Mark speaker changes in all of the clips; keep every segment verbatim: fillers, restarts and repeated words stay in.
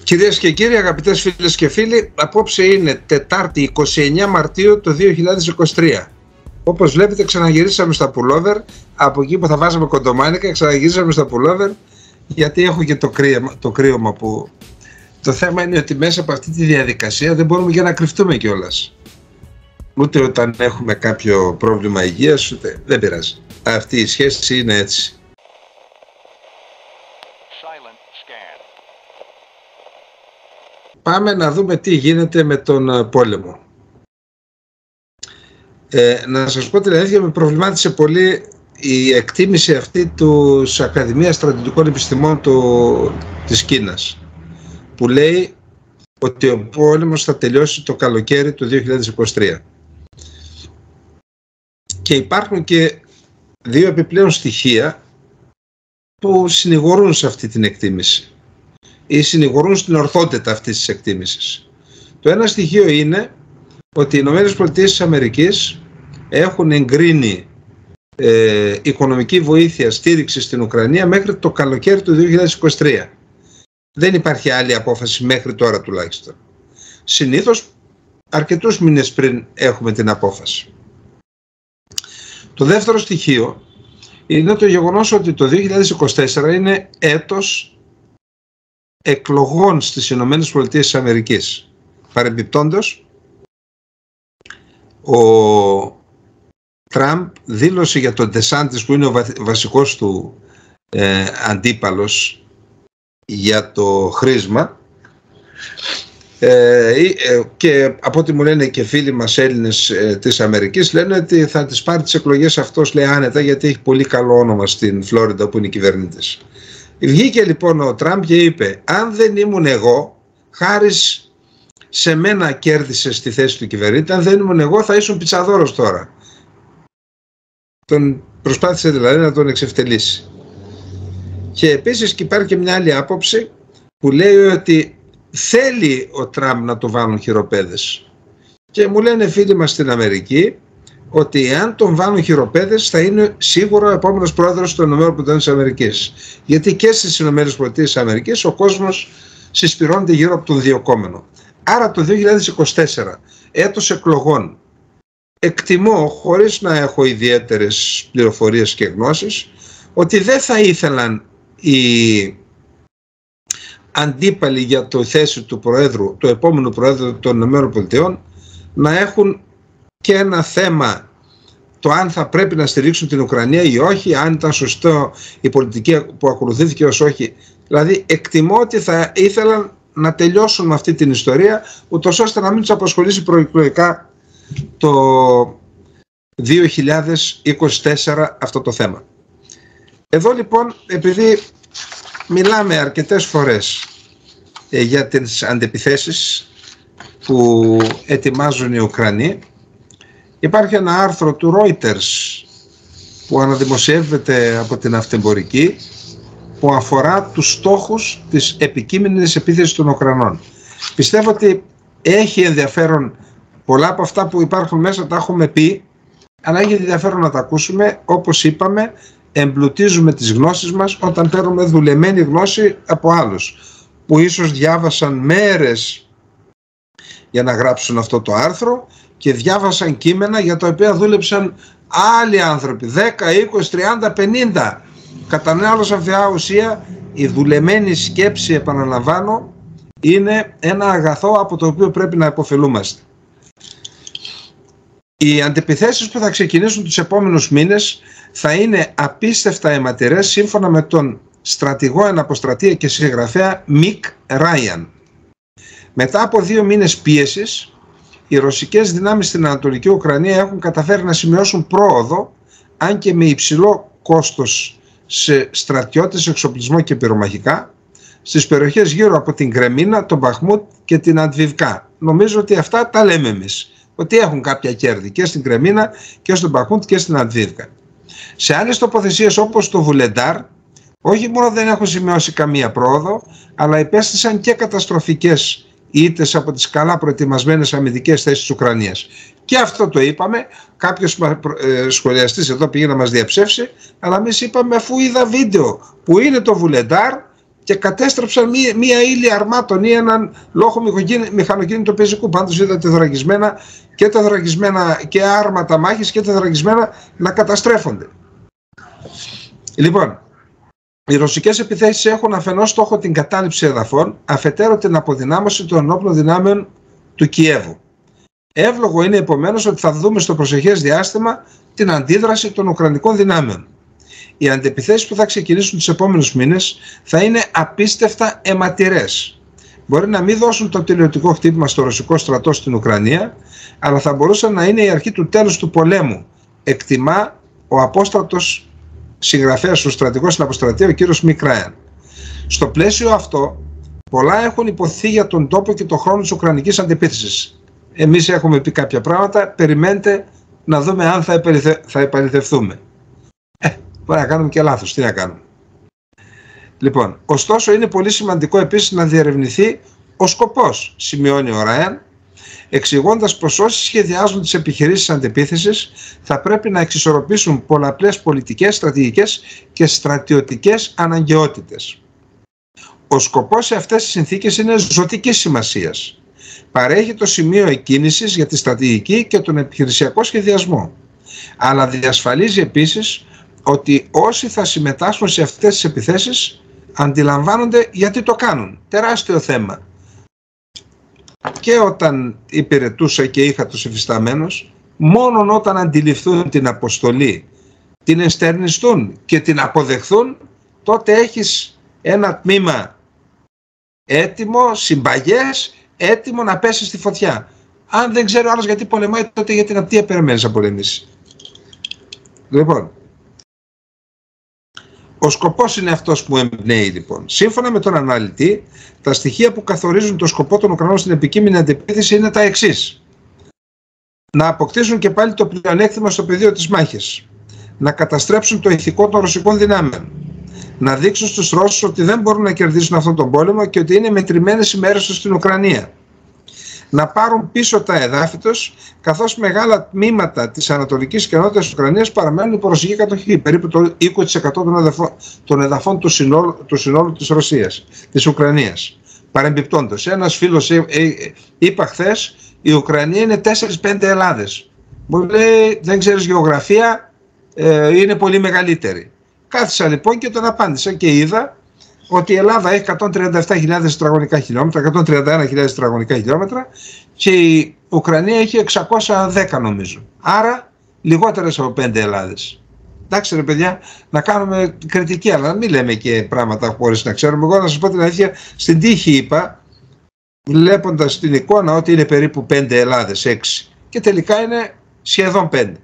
Speaker 1: Κυρίες και κύριοι, αγαπητές φίλες και φίλοι, απόψε είναι Τετάρτη εικοστή ενάτη Μαρτίου του δύο χιλιάδες είκοσι τρία. Όπως βλέπετε, ξαναγυρίσαμε στα πουλόβερ. Από εκεί που θα βάζαμε κοντομάνικα, ξαναγυρίσαμε στα πουλόβερ, γιατί έχω και το κρύωμα, το κρύωμα που... Το θέμα είναι ότι μέσα από αυτή τη διαδικασία δεν μπορούμε και να κρυφτούμε κιόλας. Ούτε όταν έχουμε κάποιο πρόβλημα υγείας, ούτε... δεν πειράζει. Αυτή η σχέση είναι έτσι. Πάμε να δούμε τι γίνεται με τον πόλεμο. Ε, να σας πω την αλήθεια, με προβλημάτισε πολύ η εκτίμηση αυτή της Ακαδημίας Στρατιωτικών Επιστημών του, της Κίνας, που λέει ότι ο πόλεμος θα τελειώσει το καλοκαίρι του δύο χιλιάδες είκοσι τρία. Και υπάρχουν και δύο επιπλέον στοιχεία που συνηγορούν σε αυτή την εκτίμηση ή συνηγορούν στην ορθότητα αυτής της εκτίμησης. Το ένα στοιχείο είναι ότι οι Ηνωμένες Πολιτείες της Αμερικής έχουν εγκρίνει ε, οικονομική βοήθεια, στήριξη στην Ουκρανία μέχρι το καλοκαίρι του δύο χιλιάδες είκοσι τρία. Δεν υπάρχει άλλη απόφαση μέχρι τώρα τουλάχιστον. Συνήθως αρκετούς μήνες πριν έχουμε την απόφαση. Το δεύτερο στοιχείο είναι το γεγονός ότι το δύο χιλιάδες είκοσι τέσσερα είναι έτος εκλογών στις Ηνωμένες Πολιτείες της Αμερικής. Παρεμπιπτόντως, ο Τραμπ δήλωσε για τον Ντεσάντης, που είναι ο βασικός του ε, αντίπαλος για το χρήσμα, ε, ε, και από ό,τι μου λένε και φίλοι μας Έλληνες ε, της Αμερικής, λένε ότι θα τις πάρει τις εκλογές αυτός, λέει, άνετα, γιατί έχει πολύ καλό όνομα στην Φλόριντα που είναι κυβερνήτης. Βγήκε λοιπόν ο Τραμπ και είπε, αν δεν ήμουν εγώ, χάρη σε μένα κέρδισε στη θέση του κυβερνήτη, αν δεν ήμουν εγώ θα ήσουν πιτσαδόρος τώρα. Τον προσπάθησε δηλαδή να τον εξευτελίσει. Και επίσης και υπάρχει και μια άλλη άποψη που λέει ότι θέλει ο Τραμπ να το βάλουν χειροπέδες. Και μου λένε φίλοι μας στην Αμερική ότι αν τον βάλουν χειροπέδες θα είναι σίγουρα ο επόμενος πρόεδρος των ΗΠΑ. Γιατί και στις ΗΠΑ ο κόσμος συσπυρώνεται γύρω από τον διοκόμενο. Άρα το δύο χιλιάδες είκοσι τέσσερα, έτος εκλογών, εκτιμώ, χωρίς να έχω ιδιαίτερες πληροφορίες και γνώσεις, ότι δεν θα ήθελαν οι αντίπαλοι για το θέση του προέδρου, του επόμενου προέδρου των ΗΠΑ, να έχουν και ένα θέμα, το αν θα πρέπει να στηρίξουν την Ουκρανία ή όχι, αν ήταν σωστό η πολιτική που ακολουθήθηκε ως όχι. Δηλαδή εκτιμώ ότι θα ήθελαν να τελειώσουν με αυτή την ιστορία, ούτως ώστε να μην τους απασχολήσει προεκλογικά το δύο χιλιάδες είκοσι τέσσερα αυτό το θέμα. Εδώ λοιπόν, επειδή μιλάμε αρκετές φορές ε, για τις αντεπιθέσεις που ετοιμάζουν οι Ουκρανοί, υπάρχει ένα άρθρο του Reuters που αναδημοσιεύεται από την Αυτεμπορική, που αφορά τους στόχους της επικείμενης επίθεσης των Ουκρανών. Πιστεύω ότι έχει ενδιαφέρον, πολλά από αυτά που υπάρχουν μέσα τα έχουμε πει, αλλά έχει ενδιαφέρον να τα ακούσουμε. Όπως είπαμε, εμπλουτίζουμε τις γνώσεις μας όταν παίρνουμε δουλεμένη γνώση από άλλους που ίσως διάβασαν μέρες για να γράψουν αυτό το άρθρο και διάβασαν κείμενα για τα οποία δούλεψαν άλλοι άνθρωποι, δέκα, είκοσι, τριάντα, πενήντα. Κατά νέα όλος αυτιά ουσία, η δουλεμένη σκέψη, επαναλαμβάνω, είναι ένα αγαθό από το οποίο πρέπει να υποφελούμαστε. Οι αντιπιθέσεις που θα ξεκινήσουν τους επόμενους μήνες θα είναι απίστευτα αιματηρές, σύμφωνα με τον στρατηγό εν αποστρατεία και συγγραφέα Μικ Ράιαν. Μετά από δύο μήνες πίεσης, οι ρωσικές δυνάμεις στην Ανατολική Ουκρανία έχουν καταφέρει να σημειώσουν πρόοδο, αν και με υψηλό κόστος σε στρατιώτες, εξοπλισμό και πυρομαχικά, στις περιοχές γύρω από την Κρεμίνα, τον Μπαχμούτ και την Αντβιβκά. Νομίζω ότι αυτά τα λέμε εμείς, ότι έχουν κάποια κέρδη και στην Κρεμίνα και στον Μπαχμούτ και στην Αντβιβκά. Σε άλλες τοποθεσίες όπως το Βουλεντάρ, όχι μόνο δεν έχουν σημειώσει καμία πρόοδο, αλλά υπέστησαν και καταστροφικές ήττες από τις καλά προετοιμασμένες αμυντικές θέσεις της Ουκρανίας. Και αυτό το είπαμε, κάποιος ε, σχολιαστής εδώ πήγε να μας διαψεύσει, αλλά εμείς είπαμε, αφού είδα βίντεο που είναι το Βουλεντάρ, και κατέστρεψαν μία, μία ύλη αρμάτων ή έναν λόγο μηχανοκίνητο πεζικού. Πάντως είδατε δραγισμένα και τα δραγισμένα και άρματα μάχης και τα δραγισμένα να καταστρέφονται. Λοιπόν, οι ρωσικές επιθέσεις έχουν αφενός στόχο την κατάληψη εδαφών, αφετέρου την αποδυνάμωση των ενόπλων δυνάμεων του Κιέβου. Εύλογο είναι επομένως ότι θα δούμε στο προσεχές διάστημα την αντίδραση των ουκρανικών δυνάμεων. Οι αντεπιθέσεις που θα ξεκινήσουν τους επόμενους μήνες θα είναι απίστευτα αιματηρές. Μπορεί να μην δώσουν το τελειωτικό χτύπημα στο ρωσικό στρατό στην Ουκρανία, αλλά θα μπορούσαν να είναι η αρχή του τέλους του πολέμου, εκτιμά ο απόστρατος συγγραφέας, ο στρατηγός στην αποστρατεία, ο κύριος Μικράιαν. Στο πλαίσιο αυτό, πολλά έχουν υποθεί για τον τόπο και τον χρόνο της ουκρανικής αντεπίθεσης. Εμείς έχουμε πει κάποια πράγματα, περιμένετε να δούμε αν θα, επαληθε... θα επαληθευτούμε. Ε, μπορεί να κάνουμε και λάθος, τι να κάνουμε. Λοιπόν, ωστόσο είναι πολύ σημαντικό επίσης να διερευνηθεί ο σκοπός, σημειώνει ο Ράιαν, εξηγώντας πως όσοι σχεδιάζουν τις επιχειρήσεις αντεπίθεσης θα πρέπει να εξισορροπήσουν πολλαπλές πολιτικές, στρατηγικές και στρατιωτικές αναγκαιότητες. Ο σκοπός σε αυτές τις συνθήκες είναι ζωτικής σημασίας. Παρέχει το σημείο εκκίνησης για τη στρατηγική και τον επιχειρησιακό σχεδιασμό. Αλλά διασφαλίζει επίσης ότι όσοι θα συμμετάσχουν σε αυτές τις επιθέσεις αντιλαμβάνονται γιατί το κάνουν. Τεράστιο θέμα. Και όταν υπηρετούσα και είχα τους υφισταμένους, μόνον όταν αντιληφθούν την αποστολή, την ενστερνιστούν και την αποδεχθούν, τότε έχεις ένα τμήμα έτοιμο, συμπαγές, έτοιμο να πέσει στη φωτιά. Αν δεν ξέρω άλλος γιατί πολεμάει, τότε γιατί να τι περιμένεις να πολεμήσει. Λοιπόν, ο σκοπός είναι αυτός που εμπνέει λοιπόν. Σύμφωνα με τον αναλυτή, τα στοιχεία που καθορίζουν το σκοπό των Ουκρανών στην επικείμενη αντεπίθεση είναι τα εξής. Να αποκτήσουν και πάλι το πλεονέκτημα στο πεδίο της μάχης. Να καταστρέψουν το ηθικό των ρωσικών δυνάμεων. Να δείξουν στους Ρώσους ότι δεν μπορούν να κερδίσουν αυτόν τον πόλεμο και ότι είναι μετρημένες οι μέρες τους στην Ουκρανία. Να πάρουν πίσω τα εδάφη τους, καθώς μεγάλα τμήματα της ανατολικής και νότιας Ουκρανίας παραμένουν υπό ρωσική κατοχή, περίπου το είκοσι τοις εκατό των εδαφών, των εδαφών του, συνόλου, του συνόλου της Ρωσίας, της Ουκρανίας. Παρεμπιπτόντως, ένας φίλος ε, ε, είπα χθες, η Ουκρανία είναι τέσσερις πέντε Ελλάδες. Μου λέει, δεν ξέρεις γεωγραφία, ε, είναι πολύ μεγαλύτερη. Κάθισα λοιπόν και τον απάντησα και είδα ότι η Ελλάδα έχει εκατόν τριάντα επτά χιλιάδες τετραγωνικά χιλιόμετρα, εκατόν τριάντα ένα χιλιάδες τετραγωνικά χιλιόμετρα και η Ουκρανία έχει εξακόσια δέκα νομίζω. Άρα λιγότερες από πέντε Ελλάδες. Εντάξει ρε παιδιά, να κάνουμε κριτική, αλλά να μην λέμε και πράγματα χωρίς να ξέρουμε. Εγώ να σας πω την αλήθεια, στην τύχη είπα, βλέποντας την εικόνα, ότι είναι περίπου πέντε Ελλάδες, έξι. Και τελικά είναι σχεδόν πέντε.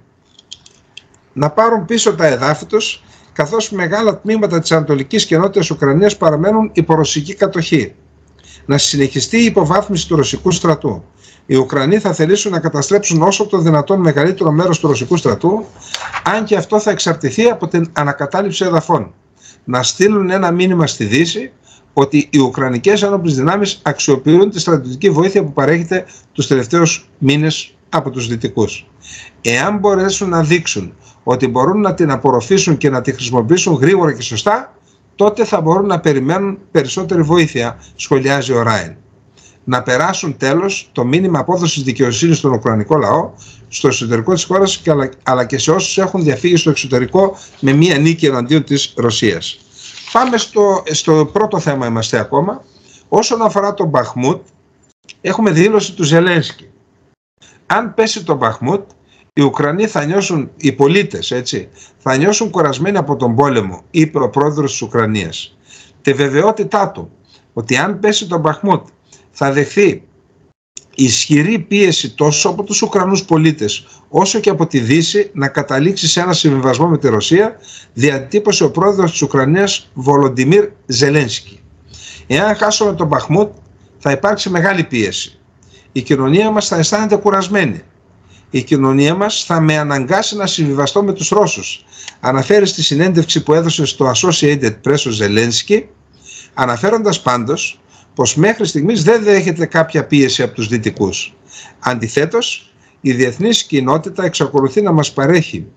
Speaker 1: Να πάρουν πίσω τα εδάφη τους, καθώς μεγάλα τμήματα της Ανατολικής και Νότιας Ουκρανίας παραμένουν υπό ρωσική κατοχή. Να συνεχιστεί η υποβάθμιση του ρωσικού στρατού. Οι Ουκρανοί θα θελήσουν να καταστρέψουν όσο το δυνατόν μεγαλύτερο μέρος του ρωσικού στρατού, αν και αυτό θα εξαρτηθεί από την ανακατάληψη εδαφών. Να στείλουν ένα μήνυμα στη Δύση ότι οι Ουκρανικές ένοπλες δυνάμεις αξιοποιούν τη στρατιωτική βοήθεια που παρέχεται τους τελευταίους μήνες από τους Δυτικούς. Εάν μπορέσουν να δείξουν ότι μπορούν να την απορροφήσουν και να τη χρησιμοποιήσουν γρήγορα και σωστά, τότε θα μπορούν να περιμένουν περισσότερη βοήθεια, σχολιάζει ο Ράιν. Να περάσουν τέλος το μήνυμα απόδοσης δικαιοσύνης στον Ουκρανικό λαό, στο εσωτερικό της χώρας, αλλά και σε όσους έχουν διαφύγει στο εξωτερικό με μία νίκη εναντίον της Ρωσίας. Πάμε στο, στο πρώτο θέμα, είμαστε ακόμα. Όσον αφορά τον Μπαχμούτ, έχουμε δήλωση του Ζελένσκι. Αν πέσει το Μπαχμούτ, οι Ουκρανοί θα νιώσουν, οι πολίτες έτσι, θα νιώσουν κουρασμένοι από τον πόλεμο, είπε ο πρόεδρος της Ουκρανίας. Τη βεβαιότητά του ότι αν πέσει το Μπαχμούτ θα δεχθεί ισχυρή πίεση τόσο από τους Ουκρανούς πολίτες όσο και από τη Δύση να καταλήξει σε ένα συμβιβασμό με τη Ρωσία, διατύπωσε ο πρόεδρος της Ουκρανίας Βολοντιμίρ Ζελένσκι. Εάν χάσουμε τον Μπαχμούτ θα υπάρξει μεγάλη πίεση. Η κοινωνία μας θα αισθάνεται κουρασμένη. Η κοινωνία μας θα με αναγκάσει να συμβιβαστώ με τους Ρώσους, αναφέρει στη συνέντευξη που έδωσε στο Associated Press ο Ζελένσκι, αναφέροντας πάντως πως μέχρι στιγμής δεν δέχεται κάποια πίεση από τους Δυτικούς. Αντιθέτως, η διεθνής κοινότητα εξακολουθεί να μας παρέχει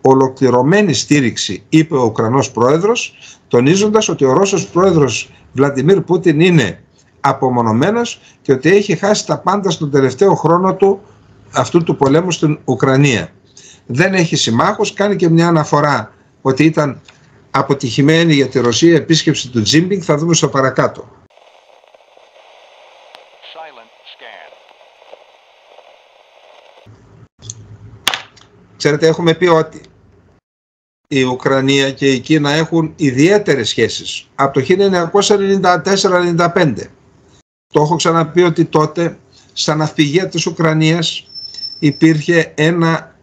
Speaker 1: ολοκληρωμένη στήριξη, είπε ο Ουκρανός πρόεδρος, τονίζοντας ότι ο Ρώσος πρόεδρος Βλαντιμίρ Πούτιν είναι απομονωμένος και ότι έχει χάσει τα πάντα στον τελευταίο χρόνο του αυτού του πολέμου στην Ουκρανία. Δεν έχει συμμάχους, κάνει και μια αναφορά ότι ήταν αποτυχημένη για τη Ρωσία η επίσκεψη του Τζίμπινγκ, θα δούμε στο παρακάτω. Ξέρετε, έχουμε πει ότι η Ουκρανία και η Κίνα έχουν ιδιαίτερες σχέσεις από το χίλια εννιακόσια ενενήντα τέσσερα ενενήντα πέντε. Το έχω ξαναπεί ότι τότε στα ναυπηγεία της Ουκρανίας υπήρχε ένα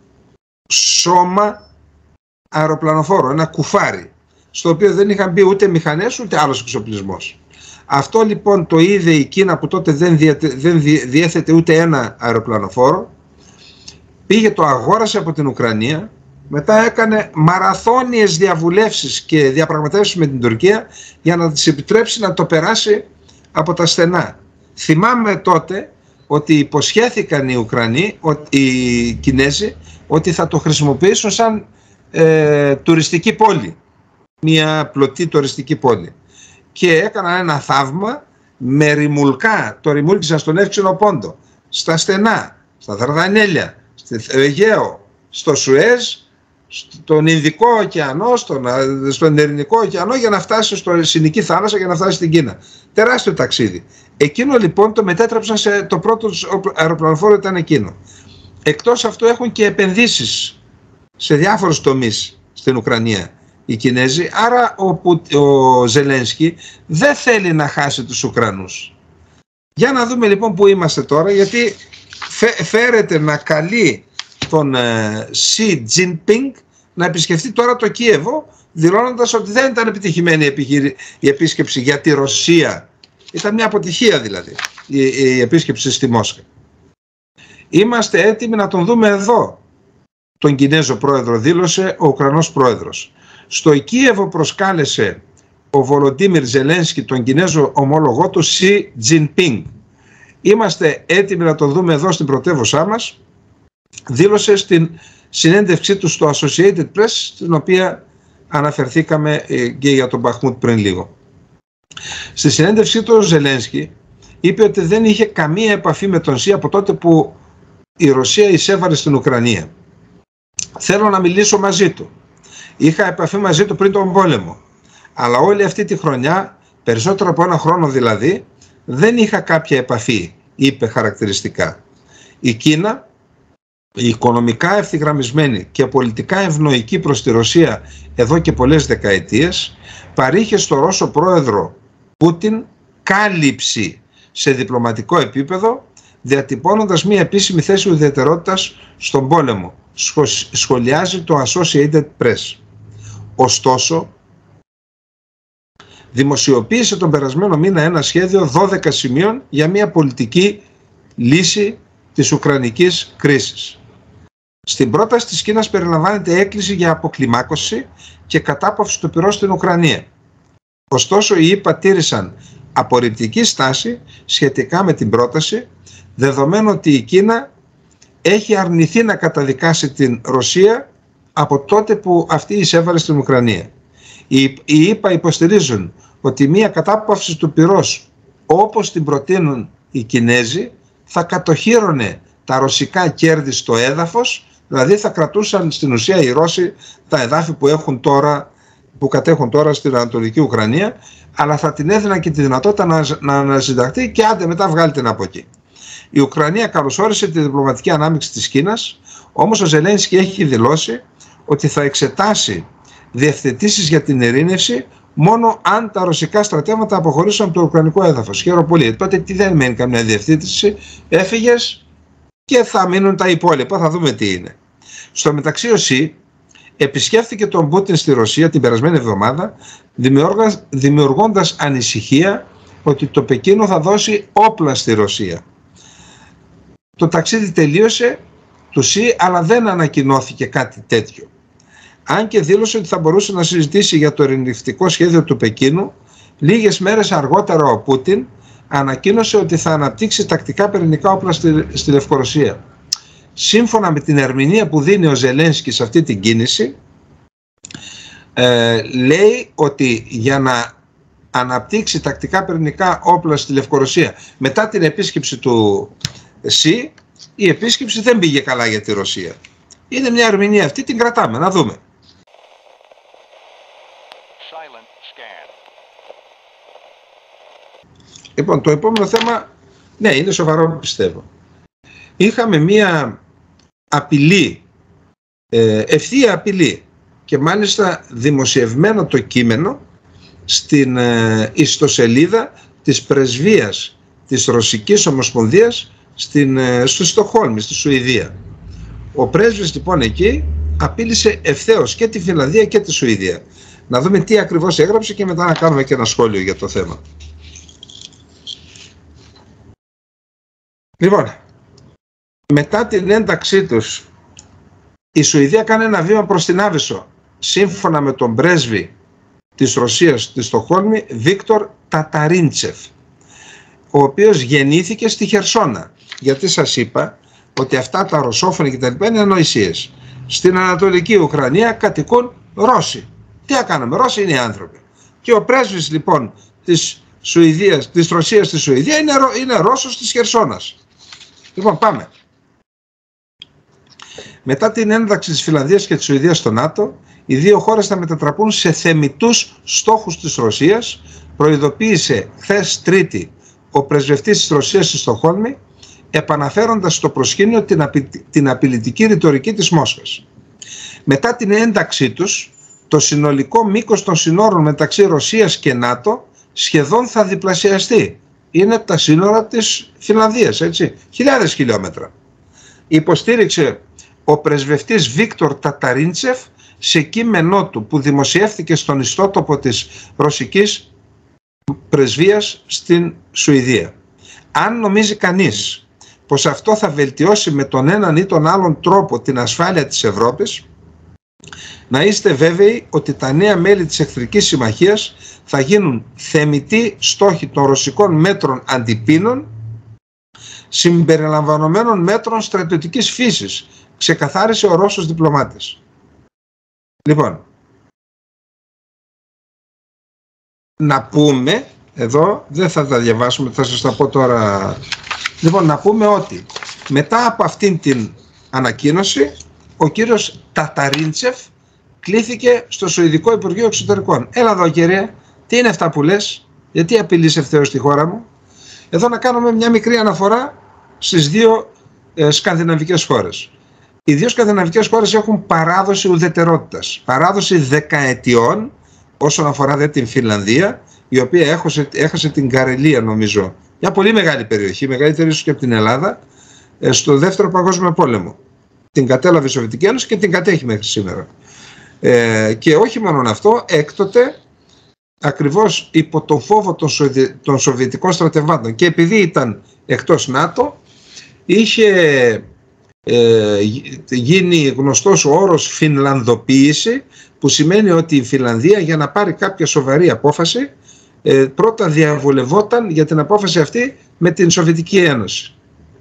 Speaker 1: σώμα αεροπλανοφόρο, ένα κουφάρι, στο οποίο δεν είχαν μπει ούτε μηχανές ούτε άλλος εξοπλισμός. Αυτό λοιπόν το είδε η Κίνα, που τότε δεν, διε, δεν διέθετε ούτε ένα αεροπλανοφόρο, πήγε, το αγόρασε από την Ουκρανία, μετά έκανε μαραθώνιες διαβουλεύσεις και διαπραγματεύσεις με την Τουρκία για να της επιτρέψει να το περάσει από τα στενά. Θυμάμαι τότε ότι υποσχέθηκαν οι Ουκρανοί, οι Κινέζοι, ότι θα το χρησιμοποιήσουν σαν ε, τουριστική πόλη, μια πλωτή τουριστική πόλη. Και έκαναν ένα θαύμα με ρημουλκά, το ρημούλκησαν στον Εύξηνο Πόντο, στα στενά, στα Δαρδανέλια, στο Αιγαίο, στο Σουέζ, στον Ινδικό ωκεανό, στον, στον Ειρηνικό ωκεανό, για να φτάσει στο Συνική θάλασσα, για να φτάσει στην Κίνα. Τεράστιο ταξίδι. Εκείνο λοιπόν το μετέτρεψαν σε το πρώτο αεροπλανοφόρο, ήταν εκείνο. Εκτός αυτού έχουν και επενδύσεις σε διάφορους τομείς στην Ουκρανία οι Κινέζοι, άρα ο, ο Ζελένσκι δεν θέλει να χάσει τους Ουκρανούς. Για να δούμε λοιπόν που είμαστε τώρα, γιατί φε, φέρεται να καλεί τον Σι Τζινπίνγκ να επισκεφτεί τώρα το Κίεβο, δηλώνοντας ότι δεν ήταν επιτυχημένη η, η επίσκεψη για τη Ρωσία. Ήταν μια αποτυχία δηλαδή η, η επίσκεψη στη Μόσχα. Είμαστε έτοιμοι να τον δούμε εδώ, τον Κινέζο πρόεδρο, δήλωσε ο Ουκρανός πρόεδρος. Στο Κίεβο προσκάλεσε ο Βολοντίμιρ Ζελένσκι τον Κινέζο ομόλογό του Σι Τζινπίνγκ. Είμαστε έτοιμοι να τον δούμε εδώ στην πρωτεύουσά μας, δήλωσε στην συνέντευξή του στο Associated Press, στην οποία αναφερθήκαμε και για τον Μπαχμούτ πριν λίγο. Στη συνέντευξή του ο Ζελένσκι είπε ότι δεν είχε καμία επαφή με τον Σι από τότε που η Ρωσία εισέβαλε στην Ουκρανία. Θέλω να μιλήσω μαζί του. Είχα επαφή μαζί του πριν τον πόλεμο. Αλλά όλη αυτή τη χρονιά, περισσότερο από ένα χρόνο δηλαδή, δεν είχα κάποια επαφή, είπε χαρακτηριστικά. Η Κίνα, η οικονομικά ευθυγραμμισμένη και πολιτικά ευνοϊκή προς τη Ρωσία εδώ και πολλές δεκαετίες, παρήχε στο Ρώσο πρόεδρο Πούτιν κάλυψη σε διπλωματικό επίπεδο, διατυπώνοντας μια επίσημη θέση ουδετερότητας στον πόλεμο, σχολιάζει το Associated Press. Ωστόσο, δημοσιοποίησε τον περασμένο μήνα ένα σχέδιο δώδεκα σημείων για μια πολιτική λύση της Ουκρανικής κρίσης. Στην πρόταση της Κίνας περιλαμβάνεται έκκληση για αποκλιμάκωση και κατάπαυση του πυρός στην Ουκρανία. Ωστόσο, οι ΗΠΑ τήρησαν απορριπτική στάση σχετικά με την πρόταση, δεδομένου ότι η Κίνα έχει αρνηθεί να καταδικάσει την Ρωσία από τότε που αυτή εισέβαλε στην Ουκρανία. Οι ΗΠΑ υποστηρίζουν ότι μια κατάπαυση του πυρός, όπως την προτείνουν οι Κινέζοι, θα κατοχύρωνε τα ρωσικά κέρδη στο έδαφος, δηλαδή θα κρατούσαν στην ουσία οι Ρώσοι τα εδάφη που, έχουν τώρα, που κατέχουν τώρα στην Ανατολική Ουκρανία, αλλά θα την έδιναν και τη δυνατότητα να, να ανασυνταχθεί και άντε μετά βγάλει την από εκεί. Η Ουκρανία καλωσόρισε τη διπλωματική ανάμειξη της Κίνας, όμως ο Ζελένσκι έχει δηλώσει ότι θα εξετάσει διευθετήσεις για την ειρήνευση μόνο αν τα ρωσικά στρατεύματα αποχωρήσουν από το ουκρανικό έδαφος. Χαίρομαι πολύ. Τότε τι δεν μένει καμιά διευθέτηση, έφυγες και θα μείνουν τα υπόλοιπα, θα δούμε τι είναι. Στο μεταξύ ο Σι επισκέφθηκε τον Πούτιν στη Ρωσία την περασμένη εβδομάδα, δημιουργώντας ανησυχία ότι το Πεκίνο θα δώσει όπλα στη Ρωσία. Το ταξίδι τελείωσε του Σι, αλλά δεν ανακοινώθηκε κάτι τέτοιο. Αν και δήλωσε ότι θα μπορούσε να συζητήσει για το ειρηνευτικό σχέδιο του Πεκίνου, λίγες μέρες αργότερα ο Πούτιν ανακοίνωσε ότι θα αναπτύξει τακτικά πυρηνικά όπλα στη, στη Λευκορωσία. σύμφωνα με την ερμηνεία που δίνει ο Ζελένσκι σε αυτή την κίνηση, ε, λέει ότι για να αναπτύξει τακτικά πυρηνικά όπλα στη Λευκορωσία μετά την επίσκεψη του ΣΥ, η επίσκεψη δεν πήγε καλά για τη Ρωσία. Είναι μια ερμηνεία αυτή, την κρατάμε, να δούμε. Λοιπόν, το επόμενο θέμα, ναι, είναι σοβαρό, πιστεύω. Είχαμε μια απειλή, ε, ευθεία απειλή, και μάλιστα δημοσιευμένο το κείμενο στην ε, ιστοσελίδα της πρεσβείας της Ρωσικής Ομοσπονδίας στην, ε, στο Στοκχόλμη, στη Σουηδία. Ο πρέσβης λοιπόν εκεί απείλησε ευθέως και τη Φινλανδία και τη Σουηδία. Να δούμε τι ακριβώς έγραψε και μετά να κάνουμε και ένα σχόλιο για το θέμα. Λοιπόν, μετά την ένταξή τους, η Σουηδία κάνει ένα βήμα προς την Άβυσσο, σύμφωνα με τον πρέσβη της Ρωσίας στη Στοκχόλμη, Βίκτορ Ταταρίντσεφ, ο οποίος γεννήθηκε στη Χερσόνα. Γιατί σας είπα ότι αυτά τα ρωσόφωνα και τα λοιπά είναι ανοησίες. Στην Ανατολική Ουκρανία κατοικούν Ρώσοι. Τι έκαναμε, Ρώσοι είναι οι άνθρωποι. Και ο πρέσβης λοιπόν της, Σουηδίας, της Ρωσίας στη Σουηδία είναι, είναι Ρώσος της Χερσόνας. Λοιπόν, πάμε. Μετά την ένταξη της Φινλανδίας και της Σουηδίας στο ΝΑΤΟ, οι δύο χώρες θα μετατραπούν σε θεμιτούς στόχους της Ρωσίας, προειδοποίησε χθες Τρίτη ο πρεσβευτής της Ρωσίας στη Στοκχόλμη, επαναφέροντας στο προσκήνιο την, απει... την απειλητική ρητορική της Μόσχας. Μετά την ένταξή τους, το συνολικό μήκος των συνόρων μεταξύ Ρωσίας και ΝΑΤΟ σχεδόν θα διπλασιαστεί. Είναι τα σύνορα της Φινλανδίας, έτσι, χιλιάδες χιλιόμετρα. Υποστήριξε ο πρεσβευτής Βίκτορ Ταταρίντσεφ σε κείμενό του που δημοσιεύθηκε στον ιστότοπο της ρωσικής πρεσβείας στην Σουηδία. Αν νομίζει κανείς πως αυτό θα βελτιώσει με τον έναν ή τον άλλον τρόπο την ασφάλεια της Ευρώπης, να είστε βέβαιοι ότι τα νέα μέλη της εχθρικής συμμαχίας θα γίνουν θεμιτοί στόχοι των ρωσικών μέτρων αντιπίνων, συμπεριλαμβανομένων μέτρων στρατιωτικής φύσης, ξεκαθάρισε ο Ρώσος διπλωμάτης. Λοιπόν, να πούμε, εδώ δεν θα τα διαβάσουμε, θα σας τα πω τώρα. Λοιπόν, να πούμε ότι μετά από αυτήν την ανακοίνωση, ο κύριος Ταταρίντσεφ κλήθηκε στο Σουηδικό Υπουργείο Εξωτερικών. Έλα εδώ κύριε, τι είναι αυτά που λες, γιατί απειλείς ευθέως τη χώρα μου. Εδώ να κάνουμε μια μικρή αναφορά στις δύο ε, σκανδιναβικές χώρες. Οι δύο σκανδιναβικές χώρες έχουν παράδοση ουδετερότητας, παράδοση δεκαετιών όσον αφορά δε την Φινλανδία, η οποία έχωσε, έχασε την Καρελία νομίζω, μια πολύ μεγάλη περιοχή, μεγαλύτερη ίσως και από την Ελλάδα, ε, στο δεύτερο παγκόσμιο πόλεμο. Την κατέλαβε η Σοβιετική Ένωση και την κατέχει μέχρι σήμερα. Ε, και όχι μόνο αυτό, έκτοτε ακριβώς υπό τον φόβο των, Σοβι... των Σοβιετικών στρατευμάτων και επειδή ήταν εκτός ΝΑΤΟ, είχε ε, γίνει γνωστός ο όρος Φινλανδοποίηση, που σημαίνει ότι η Φινλανδία για να πάρει κάποια σοβαρή απόφαση ε, πρώτα διαβουλευόταν για την απόφαση αυτή με την Σοβιετική Ένωση.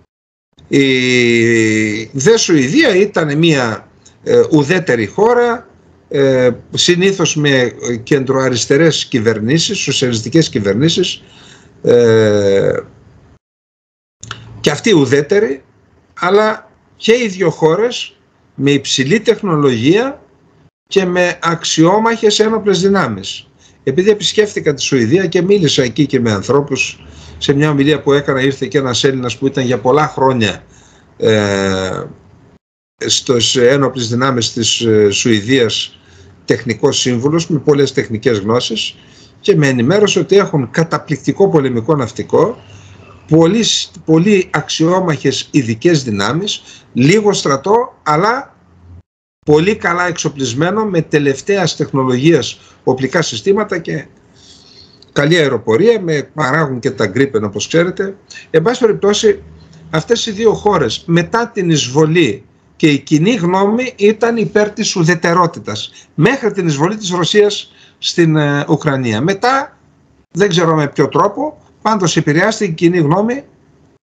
Speaker 1: Η δε Σουηδία ήταν μια ε, ουδέτερη χώρα, ε, συνήθως με κεντροαριστερές κυβερνήσεις, σοσιαλιστικές κυβερνήσεις, ε, και αυτή ουδέτερη, αλλά και οι δύο χώρες με υψηλή τεχνολογία και με αξιόμαχες ένοπλες δυνάμεις. Επειδή επισκέφθηκα τη Σουηδία και μίλησα εκεί και με ανθρώπους, σε μια ομιλία που έκανα ήρθε και ένας Έλληνας που ήταν για πολλά χρόνια ε, στους ένοπλες δυνάμεις της ε, Σουηδίας, τεχνικός σύμβουλος με πολλές τεχνικές γνώσεις, και με ενημέρωσε ότι έχουν καταπληκτικό πολεμικό ναυτικό, πολύ, πολύ αξιόμαχες ειδικές δυνάμεις, λίγο στρατό, αλλά πολύ καλά εξοπλισμένο με τελευταίας τεχνολογίας οπλικά συστήματα και καλή αεροπορία, με παράγουν και τα Gripen όπως ξέρετε. Εν πάση περιπτώσει, αυτές οι δύο χώρες μετά την εισβολή, και η κοινή γνώμη ήταν υπέρ της ουδετερότητας μέχρι την εισβολή της Ρωσίας στην ε, Ουκρανία. Μετά, δεν ξέρω με ποιο τρόπο, πάντως επηρεάστηκε η κοινή γνώμη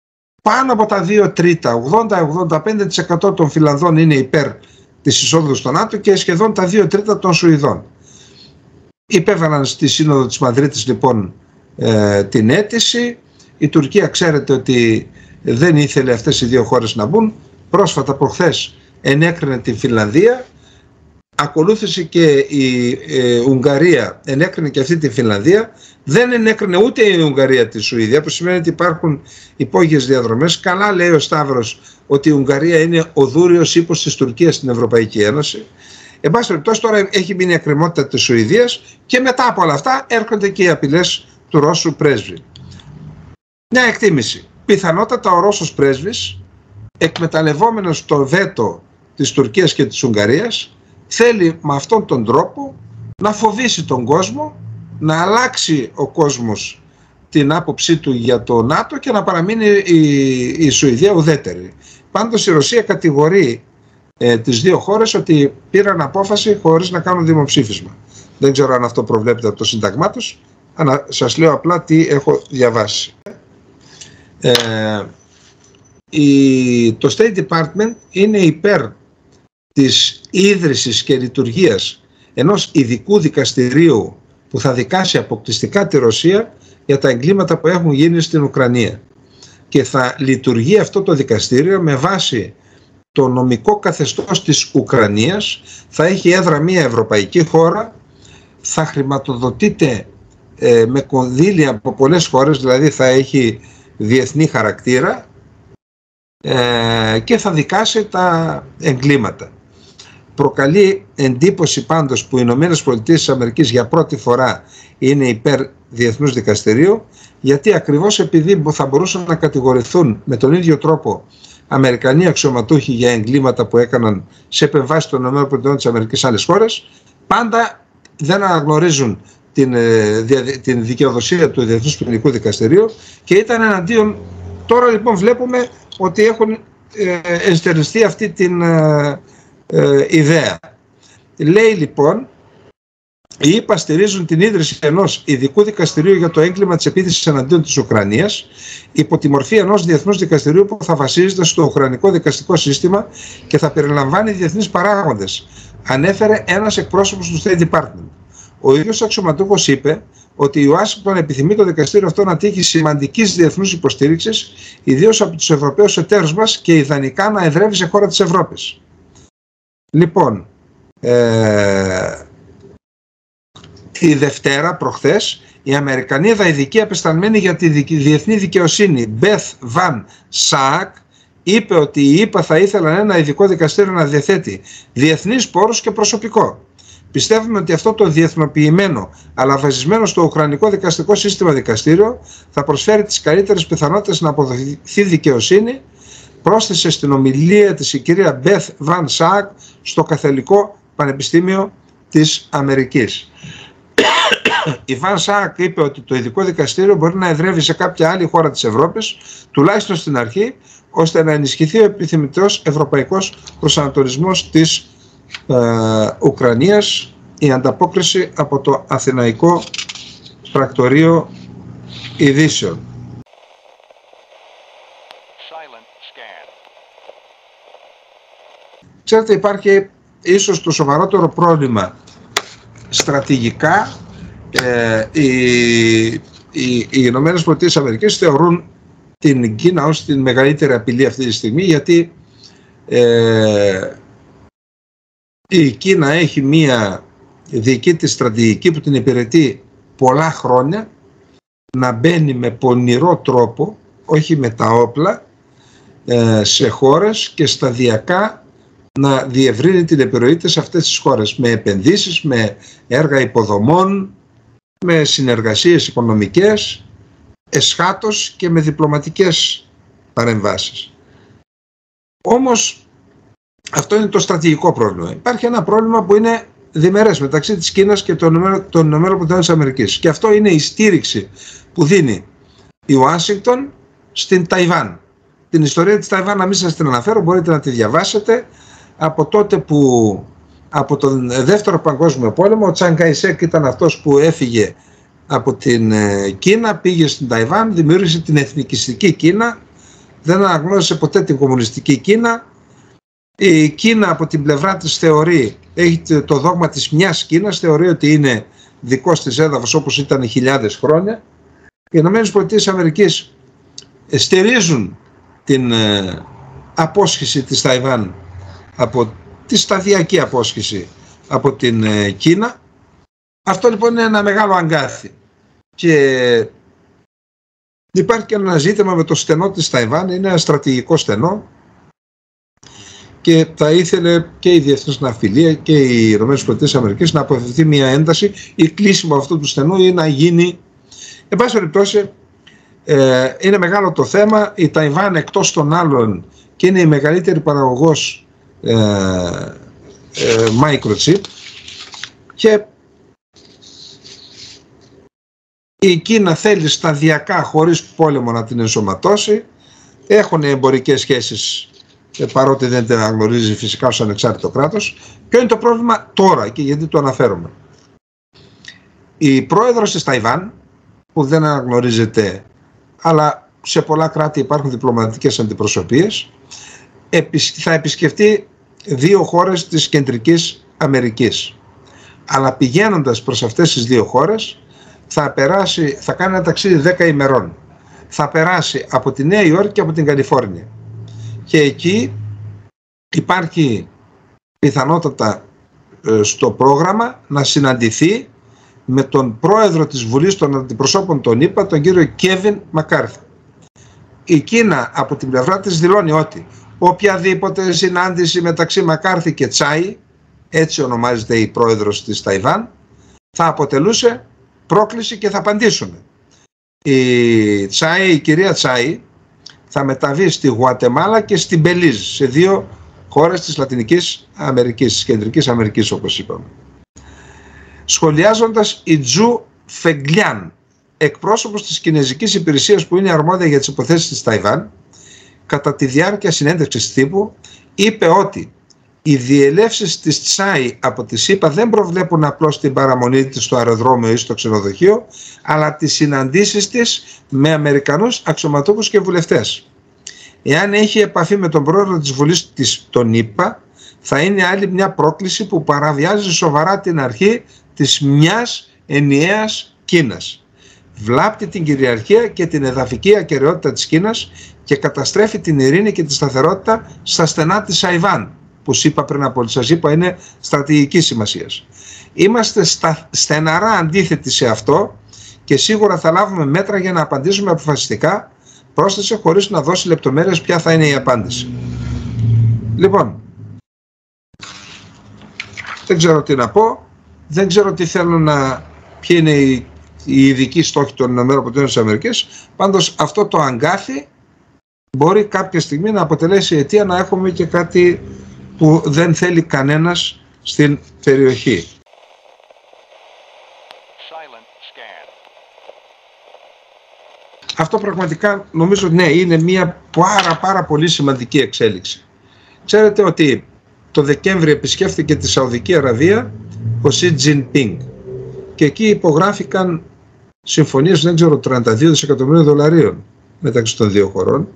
Speaker 1: πάνω από τα δύο τρίτα, ογδόντα με ογδόντα πέντε τοις εκατό των Φιλανδών είναι υπέρ της εισόδου στο ΝΑΤΟ και σχεδόν τα δύο τρίτα των Σουηδών. Υπέβαλαν στη Σύνοδο της Μαδρίτης λοιπόν ε, την αίτηση. Η Τουρκία ξέρετε ότι δεν ήθελε αυτές οι δύο χώρες να μπουν. Πρόσφατα προχθές ενέκρινε την Φινλανδία. Ακολούθησε και η ε, Ουγγαρία, ενέκρινε και αυτή τη Φινλανδία. Δεν ενέκρινε ούτε η Ουγγαρία τη Σουηδία, που σημαίνει ότι υπάρχουν υπόγειες διαδρομές. Καλά λέει ο Σταύρος ότι η Ουγγαρία είναι ο δούριος ύπος της Τουρκίας στην Ευρωπαϊκή Ένωση. Εν πάση περιπτώσει, τώρα έχει μείνει η εκκρεμότητα της Σουηδίας και μετά από όλα αυτά έρχονται και οι απειλές του Ρώσου πρέσβη. Μια εκτίμηση. Πιθανότατα ο Ρώσος πρέσβης, εκμεταλλευόμενος το βέτο της Τουρκίας και της Ουγγαρίας, θέλει με αυτόν τον τρόπο να φοβήσει τον κόσμο, να αλλάξει ο κόσμος την άποψή του για το ΝΑΤΟ και να παραμείνει η, η Σουηδία ουδέτερη. Πάντως η Ρωσία κατηγορεί ε, τις δύο χώρες ότι πήραν απόφαση χωρίς να κάνουν δημοψήφισμα. Δεν ξέρω αν αυτό προβλέπεται από το Σύνταγμά τους, αλλά σας λέω απλά τι έχω διαβάσει. Ε, η, το State Department είναι υπέρ της ίδρυσης και λειτουργίας ενός ειδικού δικαστηρίου που θα δικάσει αποκλειστικά τη Ρωσία για τα εγκλήματα που έχουν γίνει στην Ουκρανία. Και θα λειτουργεί αυτό το δικαστήριο με βάση το νομικό καθεστώς της Ουκρανίας, θα έχει έδρα μια ευρωπαϊκή χώρα, θα χρηματοδοτείται ε, με κονδύλια από πολλές χώρες, δηλαδή θα έχει διεθνή χαρακτήρα ε, και θα δικάσει τα εγκλήματα. Προκαλεί εντύπωση πάντως που οι Ηνωμένες Πολιτείες της Αμερικής για πρώτη φορά είναι υπέρ διεθνούς δικαστηρίου, γιατί ακριβώς επειδή θα μπορούσαν να κατηγορηθούν με τον ίδιο τρόπο Αμερικανοί αξιωματούχοι για εγκλήματα που έκαναν σε επεμβάσεις των ΗΠΑ της Αμερικής σε άλλες χώρες, πάντα δεν αναγνωρίζουν την, την δικαιοδοσία του Διεθνούς Ποινικού Δικαστηρίου και ήταν εναντίον. Τώρα λοιπόν βλέπουμε ότι έχουν ενστερνιστεί αυτή την ε, ιδέα. Λέει λοιπόν, οι ΗΠΑ στηρίζουν την ίδρυση ενός ειδικού δικαστηρίου για το έγκλημα της επίθεσης εναντίον της Ουκρανίας υπό τη μορφή ενός διεθνούς δικαστηρίου που θα βασίζεται στο ουκρανικό δικαστικό σύστημα και θα περιλαμβάνει διεθνείς παράγοντες, ανέφερε ένας εκπρόσωπος του State Department. Ο ίδιος αξιωματούχος είπε ότι η Ουάσιγκτον επιθυμεί το δικαστήριο αυτό να τύχει σημαντικής διεθνούς υποστήριξης, ιδίως από τους Ευρωπαίους εταίρους μας και ιδανικά να εδρεύει σε χώρα της Ευρώπης. Λοιπόν, ε, τη Δευτέρα προχθές η Αμερικανίδα ειδική απεσταλμένη για τη διεθνή δικαιοσύνη Beth Van Sack είπε ότι οι ΗΠΑ θα ήθελαν ένα ειδικό δικαστήριο να διαθέτει διεθνείς πόρους και προσωπικό. Πιστεύουμε ότι αυτό το διεθνοποιημένο αλλά βασισμένο στο ουκρανικό δικαστικό σύστημα δικαστήριο θα προσφέρει τις καλύτερες πιθανότητες να αποδοθεί δικαιοσύνη, πρόσθεσε στην ομιλία της η κυρία Beth Van Sack στο Καθολικό Πανεπιστήμιο της Αμερικής. Η Van Sack είπε ότι το ειδικό δικαστήριο μπορεί να εδρεύει σε κάποια άλλη χώρα της Ευρώπης, τουλάχιστον στην αρχή, ώστε να ενισχυθεί ο επιθυμητός ευρωπαϊκός προσανατολισμός της ε, Ουκρανίας, η ανταπόκριση από το Αθηναϊκό Πρακτορείο Ειδήσεων. Ξέρετε, υπάρχει ίσως το σοβαρότερο πρόβλημα στρατηγικά. Ε, οι, οι, οι Ηνωμένες Πολιτείες Αμερικής θεωρούν την Κίνα ως την μεγαλύτερη απειλή αυτή τη στιγμή, γιατί ε, η Κίνα έχει μία δική της στρατηγική που την υπηρετεί πολλά χρόνια, να μπαίνει με πονηρό τρόπο, όχι με τα όπλα, ε, σε χώρες και σταδιακά να διευρύνει την επιρροή της σε αυτές τις χώρες με επενδύσεις, με έργα υποδομών, με συνεργασίες οικονομικές, εσχάτως και με διπλωματικές παρεμβάσεις. Όμως αυτό είναι το στρατηγικό πρόβλημα. Υπάρχει ένα πρόβλημα που είναι διμερές μεταξύ της Κίνας και των Ηνωμένων Πολιτειών της Αμερικής, και αυτό είναι η στήριξη που δίνει η Ουάσιγκτον στην Ταϊβάν. Την ιστορία της Ταϊβάν να μην σας την αναφέρω, μπορείτε να τη διαβάσετε. Από τότε που από τον Δεύτερο Παγκόσμιο Πόλεμο ο Τσιάνγκ Καϊ-σεκ ήταν αυτός που έφυγε από την Κίνα, πήγε στην Ταϊβάν, δημιούργησε την εθνικιστική Κίνα, δεν αναγνώρισε ποτέ την κομμουνιστική Κίνα. Η Κίνα από την πλευρά της θεωρεί, έχει το δόγμα της μιας Κίνας, θεωρεί ότι είναι δικός της έδαφος όπως ήταν χιλιάδες χρόνια. Οι Ηνωμένες Πολιτείες Αμερικής στηρίζουν την ε, απόσχηση της Ταϊβάν, από τη σταδιακή απόσχηση από την ε, Κίνα. Αυτό λοιπόν είναι ένα μεγάλο αγκάθι. Και υπάρχει και ένα ζήτημα με το στενό της Ταϊβάν, είναι ένα στρατηγικό στενό και θα ήθελε και η Διεθνής Ναυτιλία και οι Ηνωμένες Πολιτείες Αμερικής να αποφευθεί μια ένταση ή κλείσιμο αυτού του στενού ή να γίνει. Εν πάση περιπτώσει, ε, είναι μεγάλο το θέμα. Η Ταϊβάν εκτός των άλλων και είναι η μεγαλύτερη παραγωγός ε, ε, microchip και η Κίνα θέλει σταδιακά χωρίς πόλεμο να την ενσωματώσει. Έχουν εμπορικές σχέσεις παρότι δεν την αναγνωρίζει φυσικά ως ανεξάρτητο κράτος. Ποιο είναι το πρόβλημα τώρα και γιατί το αναφέρομαι? Η πρόεδρος της Ταϊβάν, που δεν αναγνωρίζεται αλλά σε πολλά κράτη υπάρχουν διπλωματικές αντιπροσωπείες, θα επισκεφτεί δύο χώρες της Κεντρικής Αμερικής. Αλλά πηγαίνοντας προς αυτές τις δύο χώρες θα, περάσει, θα κάνει ένα ταξίδι δέκα ημερών. Θα περάσει από τη Νέα Υόρκη και από την Καλιφόρνια. Και εκεί υπάρχει πιθανότατα ε, στο πρόγραμμα να συναντηθεί με τον πρόεδρο της Βουλής των Αντιπροσώπων των ΗΠΑ, τον κύριο Κέβιν Μακάρθι. Η Κίνα από την πλευρά της δηλώνει ότι οποιαδήποτε συνάντηση μεταξύ Μακάρθι και Τσάι, έτσι ονομάζεται η πρόεδρος της Ταϊβάν, θα αποτελούσε πρόκληση και θα απαντήσουμε. Η Τσάι, η κυρία Τσάι θα μεταβεί στη Γουατεμάλα και στην Μπελίζ, σε δύο χώρες της Λατινικής Αμερικής, της Κεντρικής Αμερικής όπως είπαμε. Σχολιάζοντας, η Τζου Φεγγλιάν, εκπρόσωπος της Κινεζικής Υπηρεσίας που είναι αρμόδια για τις υποθέσεις της Ταϊβάν, κατά τη διάρκεια συνέντευξης τύπου είπε ότι οι διελεύσεις της Τσάι από τη ΣΥΠΑ δεν προβλέπουν απλώς την παραμονή της στο αεροδρόμιο ή στο ξενοδοχείο, αλλά τις συναντήσεις της με Αμερικανούς αξιωματούχους και βουλευτές. Εάν έχει επαφή με τον πρόεδρο της Βουλής της, των ΗΠΑ, θα είναι άλλη μια πρόκληση που παραβιάζει σοβαρά την αρχή της μιας ενιαίας Κίνας. Βλάπτει την κυριαρχία και την εδαφική ακεραιότητα της Κίνας και καταστρέφει την ειρήνη και τη σταθερότητα στα στενά της Ταϊβάν, που είπα πριν από όλους, σας είπα είναι στρατηγικής σημασίας. Είμαστε στα, στεναρά αντίθετοι σε αυτό και σίγουρα θα λάβουμε μέτρα για να απαντήσουμε αποφασιστικά, πρόσθεσε χωρίς να δώσει λεπτομέρειες ποια θα είναι η απάντηση. Λοιπόν, δεν ξέρω τι να πω, δεν ξέρω τι θέλω να, ποιοι είναι οι, οι ειδικοί στόχοι των ΗΠΑ, πάντως αυτό το αγκάθι μπορεί κάποια στιγμή να αποτελέσει αιτία να έχουμε και κάτι που δεν θέλει κανένας στην περιοχή. Αυτό πραγματικά νομίζω ναι, είναι μια πάρα πάρα πολύ σημαντική εξέλιξη. Ξέρετε ότι το Δεκέμβρη επισκέφθηκε τη Σαουδική Αραβία ο Σι Τζινπίνγκ και εκεί υπογράφηκαν συμφωνίες, δεν ξέρω, τριάντα δύο δισεκατομμύρια δολαρίων μεταξύ των δύο χωρών.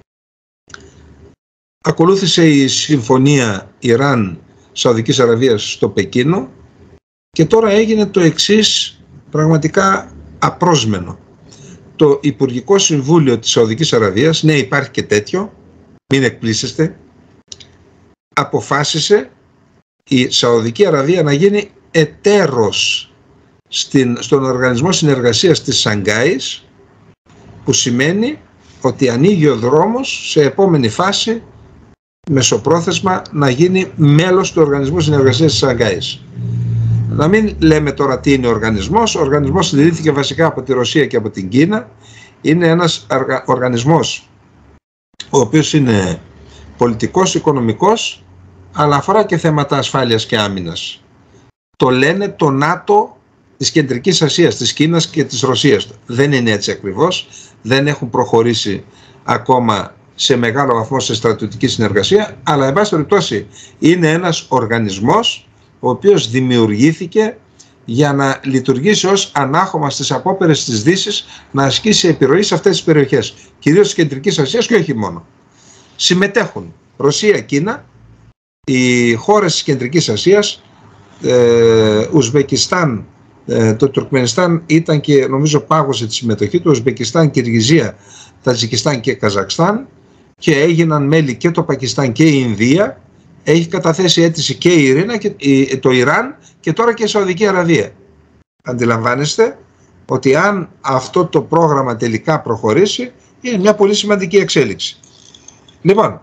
Speaker 1: Ακολούθησε η συμφωνία Ιράν-Σαουδικής Αραβίας στο Πεκίνο και τώρα έγινε το εξής πραγματικά απρόσμενο. Το Υπουργικό Συμβούλιο της Σαουδικής Αραβίας, ναι υπάρχει και τέτοιο, μην εκπλήσεστε, αποφάσισε η Σαουδική Αραβία να γίνει εταίρος στην, στον Οργανισμό Συνεργασίας της Σανγκάης, που σημαίνει ότι ανοίγει ο δρόμος σε επόμενη φάση μεσοπρόθεσμα να γίνει μέλος του Οργανισμού Συνεργασίας της Σανγκάης. Να μην λέμε τώρα τι είναι ο οργανισμός. Ο οργανισμός συντηρήθηκε βασικά από τη Ρωσία και από την Κίνα. Είναι ένας οργανισμός ο οποίος είναι πολιτικός, οικονομικός, αλλά αφορά και θέματα ασφάλειας και άμυνας. Το λένε το ΝΑΤΟ της Κεντρικής Ασίας, της Κίνας και της Ρωσίας. Δεν είναι έτσι ακριβώς. Δεν έχουν προχωρήσει ακόμα σε μεγάλο βαθμό σε στρατιωτική συνεργασία, αλλά εν πάση περιπτώσει είναι ένας οργανισμός ο οποίος δημιουργήθηκε για να λειτουργήσει ως ανάχωμα στις απόπερες της Δύσης, να ασκήσει επιρροή σε αυτές τις περιοχές, κυρίως της Κεντρικής Ασίας και όχι μόνο. Συμμετέχουν Ρωσία, Κίνα, οι χώρες της Κεντρικής Ασίας, ε, Ουσβεκιστάν, ε, το Τουρκμενιστάν ήταν και νομίζω πάγωσε τη συμμετοχή του, Ουσβεκιστάν, Κυργιζία, Τατζικιστάν και Καζακστάν, και έγιναν μέλη και το Πακιστάν και η Ινδία. Έχει καταθέσει αίτηση και η Ειρήνα και το Ιράν και τώρα και η Σαουδική Αραβία. Αντιλαμβάνεστε ότι αν αυτό το πρόγραμμα τελικά προχωρήσει, είναι μια πολύ σημαντική εξέλιξη. Λοιπόν,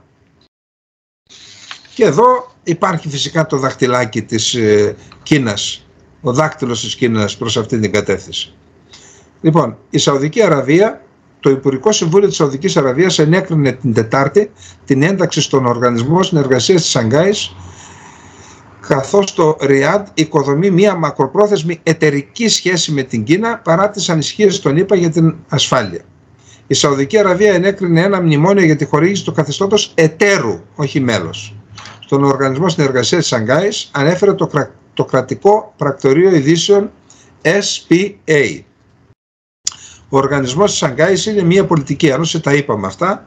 Speaker 1: και εδώ υπάρχει φυσικά το δαχτυλάκι της ε, Κίνας, ο δάκτυλος της Κίνας προς αυτή την κατεύθυνση. Λοιπόν, η Σαουδική Αραβία, το Υπουργικό Συμβούλιο της Σαουδικής Αραβίας ενέκρινε την Τετάρτη την ένταξη στον Οργανισμό Συνεργασίας της Σανγκάης, καθώς το Ριάντ οικοδομεί μια μακροπρόθεσμη εταιρική σχέση με την Κίνα παρά τις ανησυχίες των ΗΠΑ για την ασφάλεια. Η Σαουδική Αραβία ενέκρινε ένα μνημόνιο για τη χορήγηση του καθεστώτος εταίρου, όχι μέλος, στον Οργανισμό Συνεργασίας της Σανγκάης, ανέφερε το, κρα... το κρατικό πρακτορείο ειδήσεων ες πι έι. Ο Οργανισμός της Σανγκάης είναι μια πολιτική ένωση, τα είπαμε αυτά.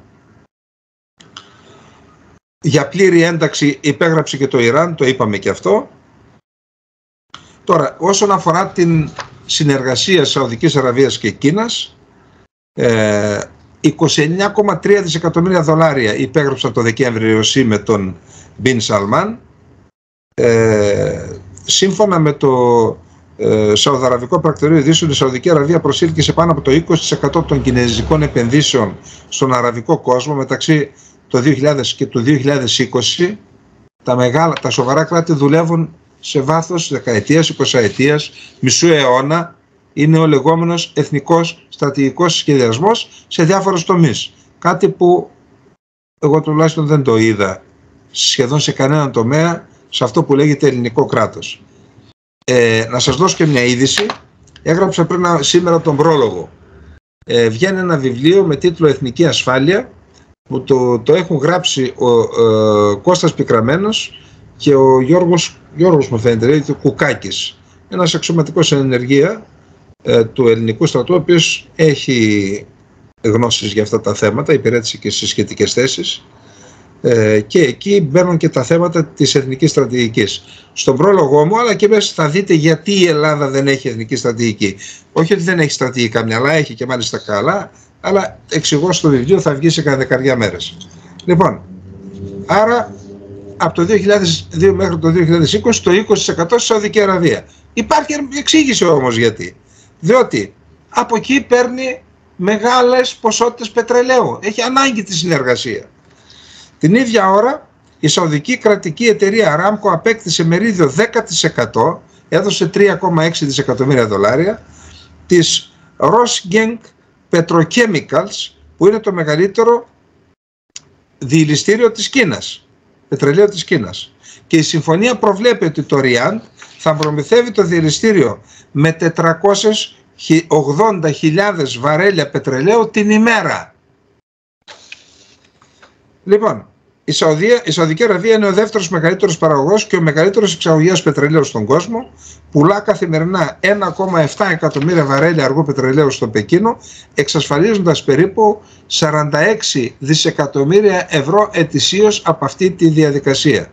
Speaker 1: Για πλήρη ένταξη υπέγραψε και το Ιράν, το είπαμε και αυτό. Τώρα, όσον αφορά την συνεργασία Σαουδικής Αραβίας και Κίνας, ε, είκοσι εννέα κόμμα τρία δισεκατομμύρια δολάρια υπέγραψαν το Δεκέμβριο η με τον Μπιν Σαλμάν. Ε, σύμφωνα με το ε, Σαουδαραβικό Πρακτορείο Ειδήσεων, η Σαουδική Αραβία προσήλθε σε πάνω από το είκοσι τοις εκατό των κινέζικων επενδύσεων στον αραβικό κόσμο μεταξύ το δύο χιλιάδες και του δύο χιλιάδες είκοσι. Τα, μεγάλα, τα σοβαρά κράτη δουλεύουν σε βάθος δεκαετίας, εικοσαετίας, μισού αιώνα. Είναι ο λεγόμενος εθνικός στρατηγικός σχεδιασμός σε διάφορους τομείς. Κάτι που εγώ τουλάχιστον δεν το είδα σχεδόν σε κανέναν τομέα σε αυτό που λέγεται ελληνικό κράτος. Ε, να σας δώσω και μια είδηση. Έγραψα πριν σήμερα τον πρόλογο. Ε, βγαίνει ένα βιβλίο με τίτλο «Εθνική Ασφάλεια», που το, το έχουν γράψει ο ε, Κώστας Πικραμένος και ο Γιώργος, Γιώργος μου φαίνεται, δηλαδή, Κουκάκης, ένας αξιωματικός εν ενεργεία ε, του ελληνικού στρατού, ο οποίος έχει γνώσεις για αυτά τα θέματα, υπηρέτησε και στις σχετικές θέσεις, ε, και εκεί μπαίνουν και τα θέματα της εθνικής στρατηγικής. Στον πρόλογό μου, αλλά και μέσα θα δείτε γιατί η Ελλάδα δεν έχει εθνική στρατηγική. Όχι ότι δεν έχει στρατηγικά μυαλά, έχει και μάλιστα καλά, αλλά εξηγώ στο βιβλίο, θα βγει σε κανένα δεκαριά μέρες. Λοιπόν, άρα από το δύο χιλιάδες δύο μέχρι το δύο χιλιάδες είκοσι το είκοσι τοις εκατό στη Σαουδική Αραβία. Υπάρχει εξήγηση όμως γιατί. Διότι από εκεί παίρνει μεγάλες ποσότητες πετρελαίου. Έχει ανάγκη τη συνεργασία. Την ίδια ώρα η Σαουδική κρατική εταιρεία Αράμκο απέκτησε μερίδιο δέκα τοις εκατό, έδωσε τρία κόμμα έξι δισεκατομμύρια δολάρια, της Rosgeng Petrochemicals, που είναι το μεγαλύτερο διηλιστήριο της Κίνας, πετρελαίου της Κίνας. Και η συμφωνία προβλέπει ότι το Ριάντ θα προμηθεύει το διηλιστήριο με τετρακόσιες ογδόντα χιλιάδες βαρέλια πετρελαίου την ημέρα. Λοιπόν, η, Σαουδία, η Σαουδική Αραβία είναι ο δεύτερος μεγαλύτερος παραγωγός και ο μεγαλύτερος εξαγωγέας πετρελαίου στον κόσμο. Πουλά καθημερινά ένα κόμμα επτά εκατομμύρια βαρέλια αργού πετρελαίου στο Πεκίνο, εξασφαλίζοντας περίπου σαράντα έξι δισεκατομμύρια ευρώ ετησίως από αυτή τη διαδικασία.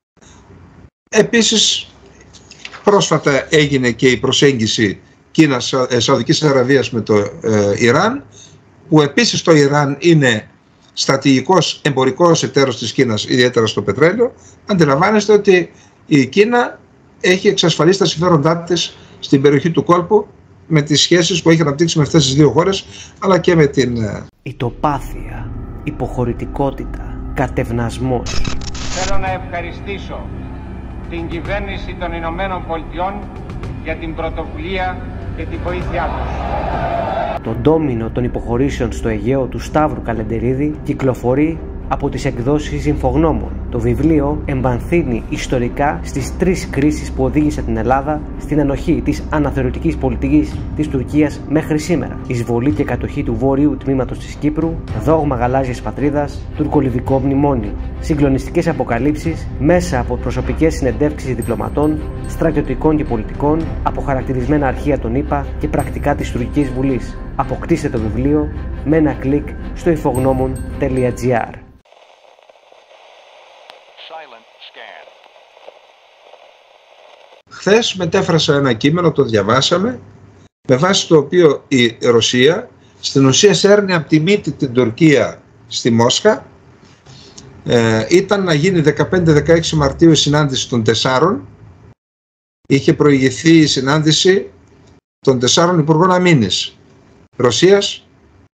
Speaker 1: Επίσης, πρόσφατα έγινε και η προσέγγιση Κίνας, Σαουδικής Αραβίας με το ε, Ιράν, που επίσης το Ιράν είναι στρατηγικός εμπορικός εταίρος της Κίνας, ιδιαίτερα στο πετρέλαιο. Αντιλαμβάνεστε ότι η Κίνα έχει εξασφαλίσει τα συμφέροντά της στην περιοχή του κόλπου με τις σχέσεις που έχει αναπτύξει με αυτές τις δύο χώρες, αλλά και με την...
Speaker 2: Ητοπάθεια, υποχωρητικότητα, κατευνασμός.
Speaker 3: Θέλω να ευχαριστήσω την κυβέρνηση των Ηνωμένων Πολιτειών για την πρωτοβουλία και την βοήθειά τους.
Speaker 2: Το ντόμινο των υποχωρήσεων στο Αιγαίο του Σταύρου Καλεντερίδη κυκλοφορεί από τις εκδόσεις Ινφογνώμων. Το βιβλίο εμβαθύνει ιστορικά στις τρεις κρίσεις που οδήγησαν την Ελλάδα στην ανοχή της αναθεωρητικής πολιτικής της Τουρκίας μέχρι σήμερα. Εισβολή και κατοχή του βόρειου τμήματος της Κύπρου, δόγμα γαλάζιας πατρίδας, τουρκολιβικό μνημόνιο. Συγκλονιστικές αποκαλύψεις μέσα από προσωπικές συνεντεύξεις διπλωματών, στρατιωτικών και πολιτικών, αποχαρακτηρισμένα αρχεία των ΗΠΑ και πρακτικά της Τουρκικής Βουλής. Αποκτήστε το βιβλίο με ένα κλικ στο infognomon τελεία gr.
Speaker 1: Χθες μετέφρασα ένα κείμενο, το διαβάσαμε, με βάση το οποίο η Ρωσία στην ουσία σέρνει από τη μύτη την Τουρκία στη Μόσχα. Ε, ήταν να γίνει δεκαπέντε δεκαέξι Μαρτίου η συνάντηση των τεσσάρων. Είχε προηγηθεί η συνάντηση των τεσσάρων υπουργών αμήνης Ρωσίας,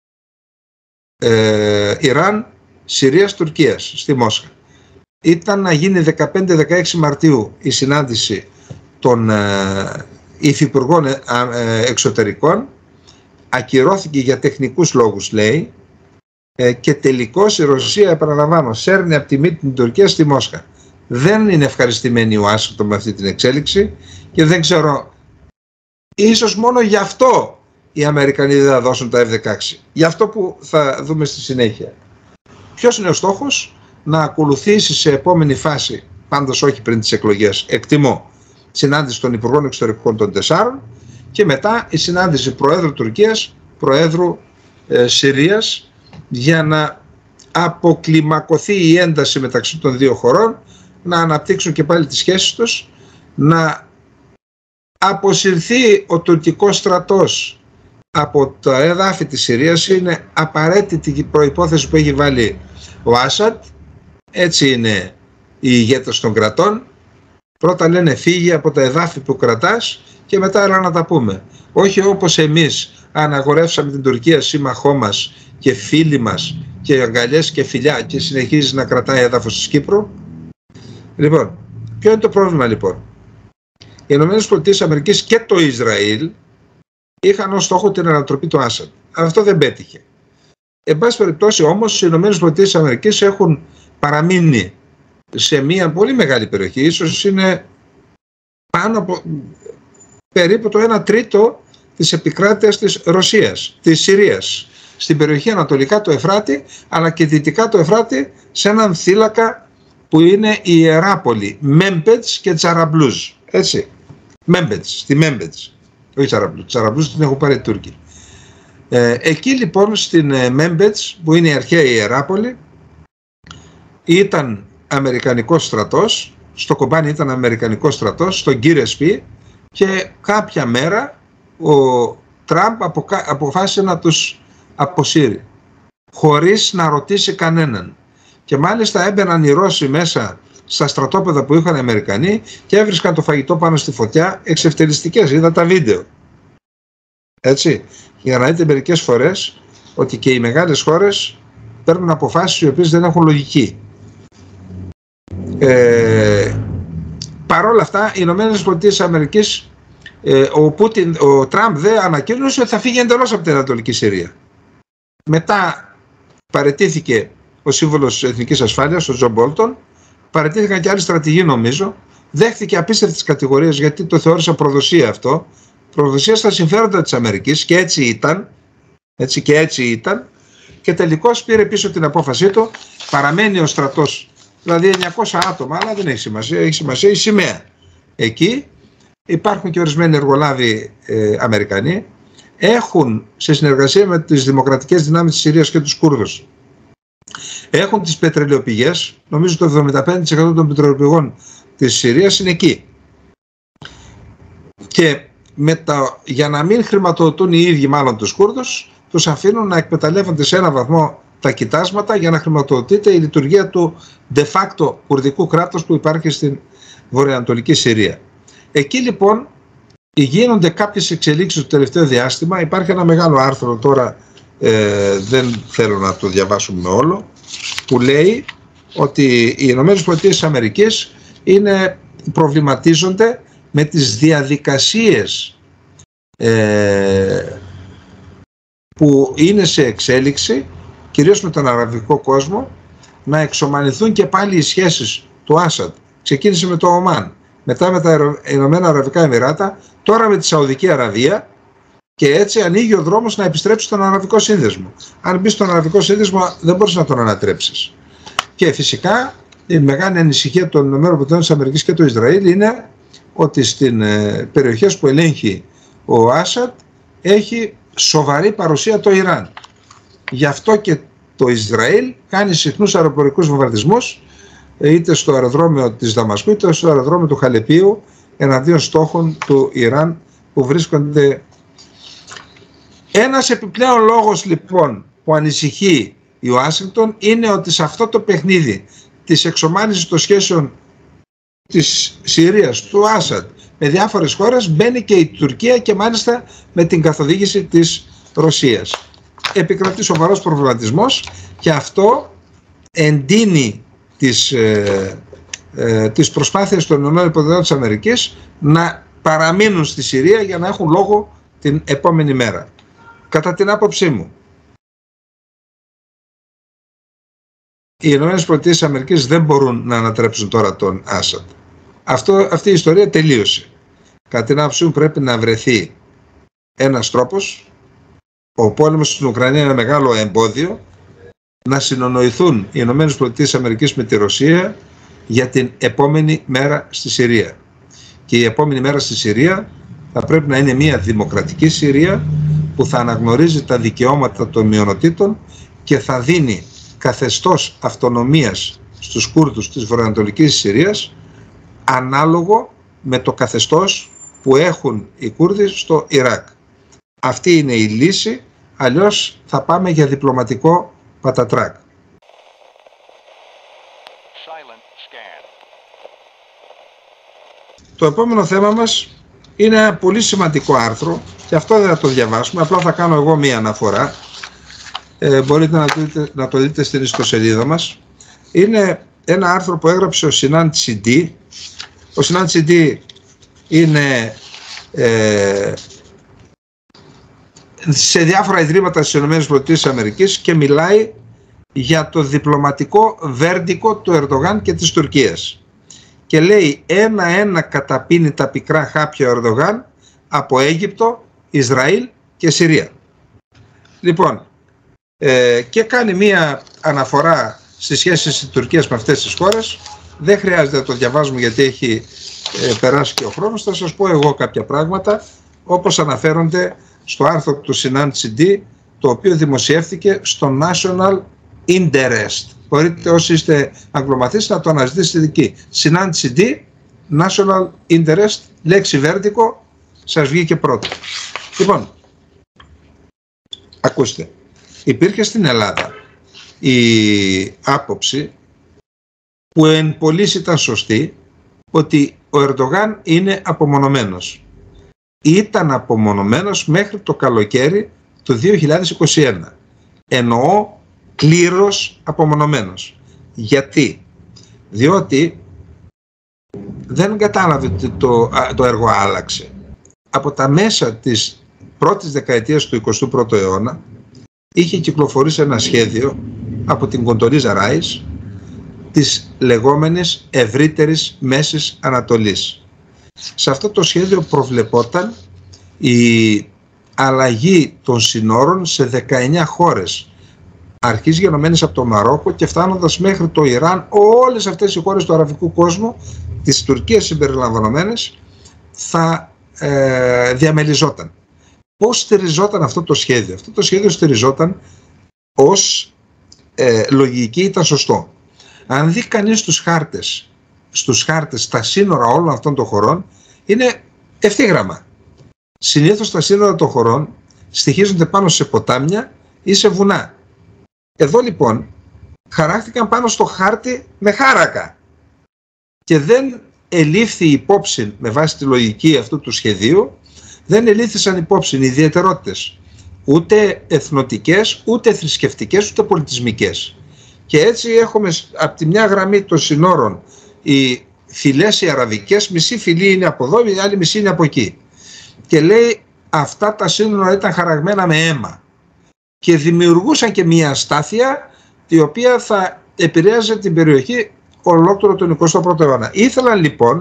Speaker 1: ε, Ιράν, Συρίας, Τουρκίας στη Μόσχα. Ήταν να γίνει δεκαπέντε δεκαέξι Μαρτίου η συνάντηση των ε, υφυπουργών ε, ε, εξωτερικών. Ακυρώθηκε για τεχνικούς λόγους, λέει, ε, και τελικώς η Ρωσία, επαναλαμβάνω, σέρνει από τη μύτη την Τουρκία στη Μόσχα. Δεν είναι ευχαριστημένη η Ουάσιγκτον με αυτή την εξέλιξη και δεν ξέρω, ίσως μόνο γι' αυτό οι Αμερικανοί δεν θα δώσουν τα εφ δεκαέξι. Γι' αυτό που θα δούμε στη συνέχεια. Ποιος είναι ο στόχος? Να ακολουθήσει σε επόμενη φάση, πάντως όχι πριν τις εκλογές, εκτιμώ, συνάντηση των Υπουργών Εξωτερικών των τεσσάρων και μετά η συνάντηση Προέδρου Τουρκίας, Προέδρου ε, Συρίας, για να αποκλιμακωθεί η ένταση μεταξύ των δύο χωρών, να αναπτύξουν και πάλι τις σχέσεις τους, να αποσυρθεί ο τουρκικός στρατός από τα εδάφη της Συρίας. Είναι απαραίτητη η προϋπόθεση που έχει βάλει ο Άσαντ. Έτσι είναι οι ηγέτες των κρατών. Πρώτα λένε φύγει από τα εδάφη που κρατάς και μετά έλα να τα πούμε. Όχι όπως εμείς αναγορεύσαμε την Τουρκία σύμμαχό μας και φίλοι μας και αγκαλιές και φιλιά και συνεχίζει να κρατάει έδαφος της Κύπρου. Λοιπόν, ποιο είναι το πρόβλημα λοιπόν? Οι Ηνωμένες Πολιτείες Αμερικής και το Ισραήλ είχαν ως στόχο την ανατροπή του Άσαντ. Αυτό δεν πέτυχε. Εν πάση περιπτώσει όμως οι Ηνωμένες Πολιτείες Αμερικής έχουν παραμείνει σε μια πολύ μεγάλη περιοχή, ίσως είναι πάνω από περίπου το ένα τρίτο της επικράτειας της Ρωσίας, της Συρίας, στην περιοχή ανατολικά του Εφράτη, αλλά και δυτικά του Εφράτη, σε έναν θύλακα που είναι η Ιεράπολη, Μέμπετς και Τσαραμπλούζ, έτσι, Μέμπετς, στη Μέμπετς, όχι Τσαραμπλούζ, Τσαραμπλούζ την έχουν πάρει οι Τούρκοι. Ε, εκεί λοιπόν στην ε, Μέμπετς, που είναι η αρχαία Ιεράπολη, ήταν αμερικανικός στρατός, στο Κομπάνι ήταν αμερικανικός στρατός, στον Γκίρεσπι, και κάποια μέρα ο Τραμπ αποφάσισε να τους αποσύρει χωρίς να ρωτήσει κανέναν, και μάλιστα έμπαιναν οι Ρώσοι μέσα στα στρατόπεδα που είχαν οι Αμερικανοί και έβρισκαν το φαγητό πάνω στη φωτιά, εξευτελιστικές, είδα τα βίντεο, έτσι, για να δείτε μερικές φορές ότι και οι μεγάλες χώρες παίρνουν αποφάσεις οι οποίες δεν έχουν λογική. Ε, παρόλα αυτά, οι Ηνωμένες Πολιτείες Αμερικής, ε, ο, Πούτιν, ο Τραμπ δε ανακοίνωσε ότι θα φύγει εντελώς από την Ανατολική Συρία. Μετά παραιτήθηκε ο σύμβουλος Εθνικής Ασφάλειας, ο Τζον Μπόλτον, παραιτήθηκαν και άλλοι στρατηγοί νομίζω, δέχτηκε απίστευτες κατηγορίες γιατί το θεώρησα προδοσία αυτό, προδοσία στα συμφέροντα της Αμερικής, και έτσι ήταν, έτσι και έτσι ήταν, και τελικώς πήρε πίσω την απόφασή του, παραμένει ο στρατός, δηλαδή εννιακόσια άτομα, αλλά δεν έχει σημασία, έχει σημασία η σημαία. Εκεί υπάρχουν και ορισμένοι εργολάβοι ε, Αμερικανοί, έχουν σε συνεργασία με τις δημοκρατικές δυνάμεις της Συρίας και τους Κούρδους, έχουν τις πετρελαιοπηγές, νομίζω το εβδομήντα πέντε τοις εκατό των πετρελαιοπηγών της Συρίας είναι εκεί. Και με τα, για να μην χρηματοδοτούν οι ίδιοι μάλλον τους Κούρδους, τους αφήνουν να εκμεταλλεύονται σε έναν βαθμό τα κοιτάσματα για να χρηματοδοτείται η λειτουργία του de facto κουρδικού κράτους που υπάρχει στην βορειοανατολική Συρία. Εκεί λοιπόν γίνονται κάποιες εξελίξεις το τελευταίο διάστημα. Υπάρχει ένα μεγάλο άρθρο τώρα, ε, δεν θέλω να το διαβάσουμε όλο, που λέει ότι οι Ηνωμένες Πολιτείες της Αμερικής είναι, προβληματίζονται με τις διαδικασίες ε, που είναι σε εξέλιξη, κυρίως με τον αραβικό κόσμο, να εξομαλυνθούν και πάλι οι σχέσεις του Άσαντ. Ξεκίνησε με το Ομάν, μετά με τα Ηνωμένα Αραβικά Εμιράτα, τώρα με τη Σαουδική Αραβία, και έτσι ανοίγει ο δρόμος να επιστρέψει στον Αραβικό Σύνδεσμο. Αν μπει στον Αραβικό Σύνδεσμο δεν μπορείς να τον ανατρέψεις. Και φυσικά η μεγάλη ανησυχία των ΗΠΑ και του Ισραήλ είναι ότι στην ε, περιοχές που ελέγχει ο Άσαντ έχει σοβαρή παρουσία το Ιράν. Γι' αυτό και το Ισραήλ κάνει συχνούς αεροπορικούς βομβαρδισμούς, είτε στο αεροδρόμιο της Δαμασκού είτε στο αεροδρόμιο του Χαλεπίου, εναντίον στόχων του Ιράν που βρίσκονται. Ένας επιπλέον λόγος λοιπόν που ανησυχεί η Ουάσιγκτον είναι ότι σε αυτό το παιχνίδι της εξομάλυνσης των σχέσεων της Συρίας, του Άσαντ με διάφορες χώρες, μπαίνει και η Τουρκία, και μάλιστα με την καθοδήγηση της Ρωσίας. Επικρατεί σοβαρός προβληματισμός και αυτό εντείνει τις, ε, ε, τις προσπάθειες των ΗΠΑ να παραμείνουν στη Συρία για να έχουν λόγο την επόμενη μέρα. Κατά την άποψή μου, οι ΗΠΑ δεν μπορούν να ανατρέψουν τώρα τον Άσαντ. Αυτό, αυτή η ιστορία τελείωσε. Κατά την άποψή μου πρέπει να βρεθεί ένας τρόπος. Ο πόλεμος στην Ουκρανία είναι ένα μεγάλο εμπόδιο. Να συνονοηθούν οι ΗΠΑ με τη Ρωσία για την επόμενη μέρα στη Συρία. Και η επόμενη μέρα στη Συρία θα πρέπει να είναι μια δημοκρατική Συρία που θα αναγνωρίζει τα δικαιώματα των μειονοτήτων και θα δίνει καθεστώς αυτονομίας στους Κούρδους της βορειοανατολικής Συρίας, ανάλογο με το καθεστώς που έχουν οι Κούρδοι στο Ιράκ. Αυτή είναι η λύση, αλλιώς θα πάμε για διπλωματικό πατατράκ. Το επόμενο θέμα μας είναι ένα πολύ σημαντικό άρθρο, και αυτό δεν θα το διαβάσουμε, απλά θα κάνω εγώ μία αναφορά. Ε, μπορείτε να το, δείτε, να το δείτε στην ιστοσελίδα μας. Είναι ένα άρθρο που έγραψε ο Σινάν Τσιντί. Ο Σινάν Τσιντί είναι ε, σε διάφορα ιδρύματα στις ΗΠΑ και μιλάει για το διπλωματικό βέρντικο του Ερντογάν και της Τουρκίας. Και λέει ένα-ένα καταπίνει τα πικρά χάπια ο Ερντογάν από Αίγυπτο, Ισραήλ και Συρία. Λοιπόν, ε, και κάνει μία αναφορά στις σχέσεις της Τουρκίας με αυτές τις χώρες. Δεν χρειάζεται να το διαβάζουμε γιατί έχει ε, περάσει και ο χρόνος. Θα σας πω εγώ κάποια πράγματα, όπως αναφέρονται στο άρθρο του Σινάν Τσιντί, το οποίο δημοσιεύτηκε στο National Interest. Μπορείτε όσοι είστε αγγλομαθείς να το αναζητήσετε εκεί. Σινάν Τσιντί, National Interest, λέξη βέρτικο, σας βγήκε πρώτο. Λοιπόν, ακούστε, υπήρχε στην Ελλάδα η άποψη που εν πολλοίς ήταν σωστή, ότι ο Ερντογάν είναι απομονωμένος. Ήταν απομονωμένος μέχρι το καλοκαίρι του δύο χιλιάδες είκοσι ένα. Εννοώ πλήρως απομονωμένος. Γιατί? Διότι δεν κατάλαβε ότι το, το έργο άλλαξε. Από τα μέσα της πρώτης δεκαετίας του εικοστού πρώτου αιώνα είχε κυκλοφορήσει ένα σχέδιο από την Κοντολίζα Ράις της λεγόμενης ευρύτερης Μέσης Ανατολής. Σε αυτό το σχέδιο προβλεπόταν η αλλαγή των συνόρων σε δεκαεννιά χώρες, αρχής γενομένες από το Μαρόκο και φτάνοντας μέχρι το Ιράν. Όλες αυτές οι χώρες του αραβικού κόσμου, της Τουρκίας συμπεριλαμβανομένες, θα ε, διαμελιζόταν. Πώς στηριζόταν αυτό το σχέδιο? Αυτό το σχέδιο στηριζόταν ως ε, λογική, ήταν σωστό. Αν δει κανείς τους χάρτες, στους χάρτες τα σύνορα όλων αυτών των χωρών είναι ευθύγραμμα. Συνήθως τα σύνορα των χωρών στοιχίζονται πάνω σε ποτάμια ή σε βουνά. Εδώ λοιπόν χαράχτηκαν πάνω στο χάρτη με χάρακα και δεν ελήφθη υπόψη, με βάση τη λογική αυτού του σχεδίου, δεν ελήφθησαν υπόψη οι ιδιαιτερότητες, ούτε εθνοτικές, ούτε θρησκευτικές, ούτε πολιτισμικές. Και έτσι έχουμε από τη μια γραμμή των συνόρων οι φυλές οι αραβικές, μισή φυλή είναι από εδώ, η άλλη μισή είναι από εκεί. Και λέει αυτά τα σύνορα ήταν χαραγμένα με αίμα και δημιουργούσαν και μια αστάθεια η οποία θα επηρέαζε την περιοχή ολόκληρο τον εικοστό πρώτο αιώνα. Ήθελαν λοιπόν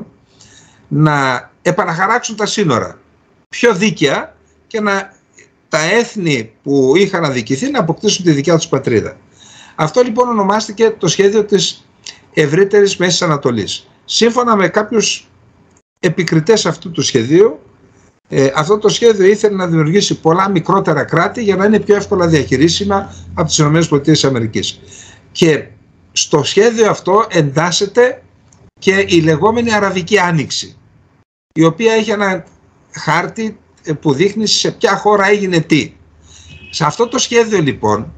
Speaker 1: να επαναχαράξουν τα σύνορα πιο δίκαια και να τα έθνη που είχαν αδικηθεί να αποκτήσουν τη δικιά τους πατρίδα. Αυτό λοιπόν ονομάστηκε το σχέδιο της ευρύτερης Μέσης Ανατολής. Σύμφωνα με κάποιους επικριτές αυτού του σχεδίου, ε, αυτό το σχέδιο ήθελε να δημιουργήσει πολλά μικρότερα κράτη για να είναι πιο εύκολα διαχειρίσιμα από τις ΗΠΑ. Και στο σχέδιο αυτό εντάσσεται και η λεγόμενη Αραβική Άνοιξη, η οποία έχει ένα χάρτη που δείχνει σε ποια χώρα έγινε τι. Σε αυτό το σχέδιο λοιπόν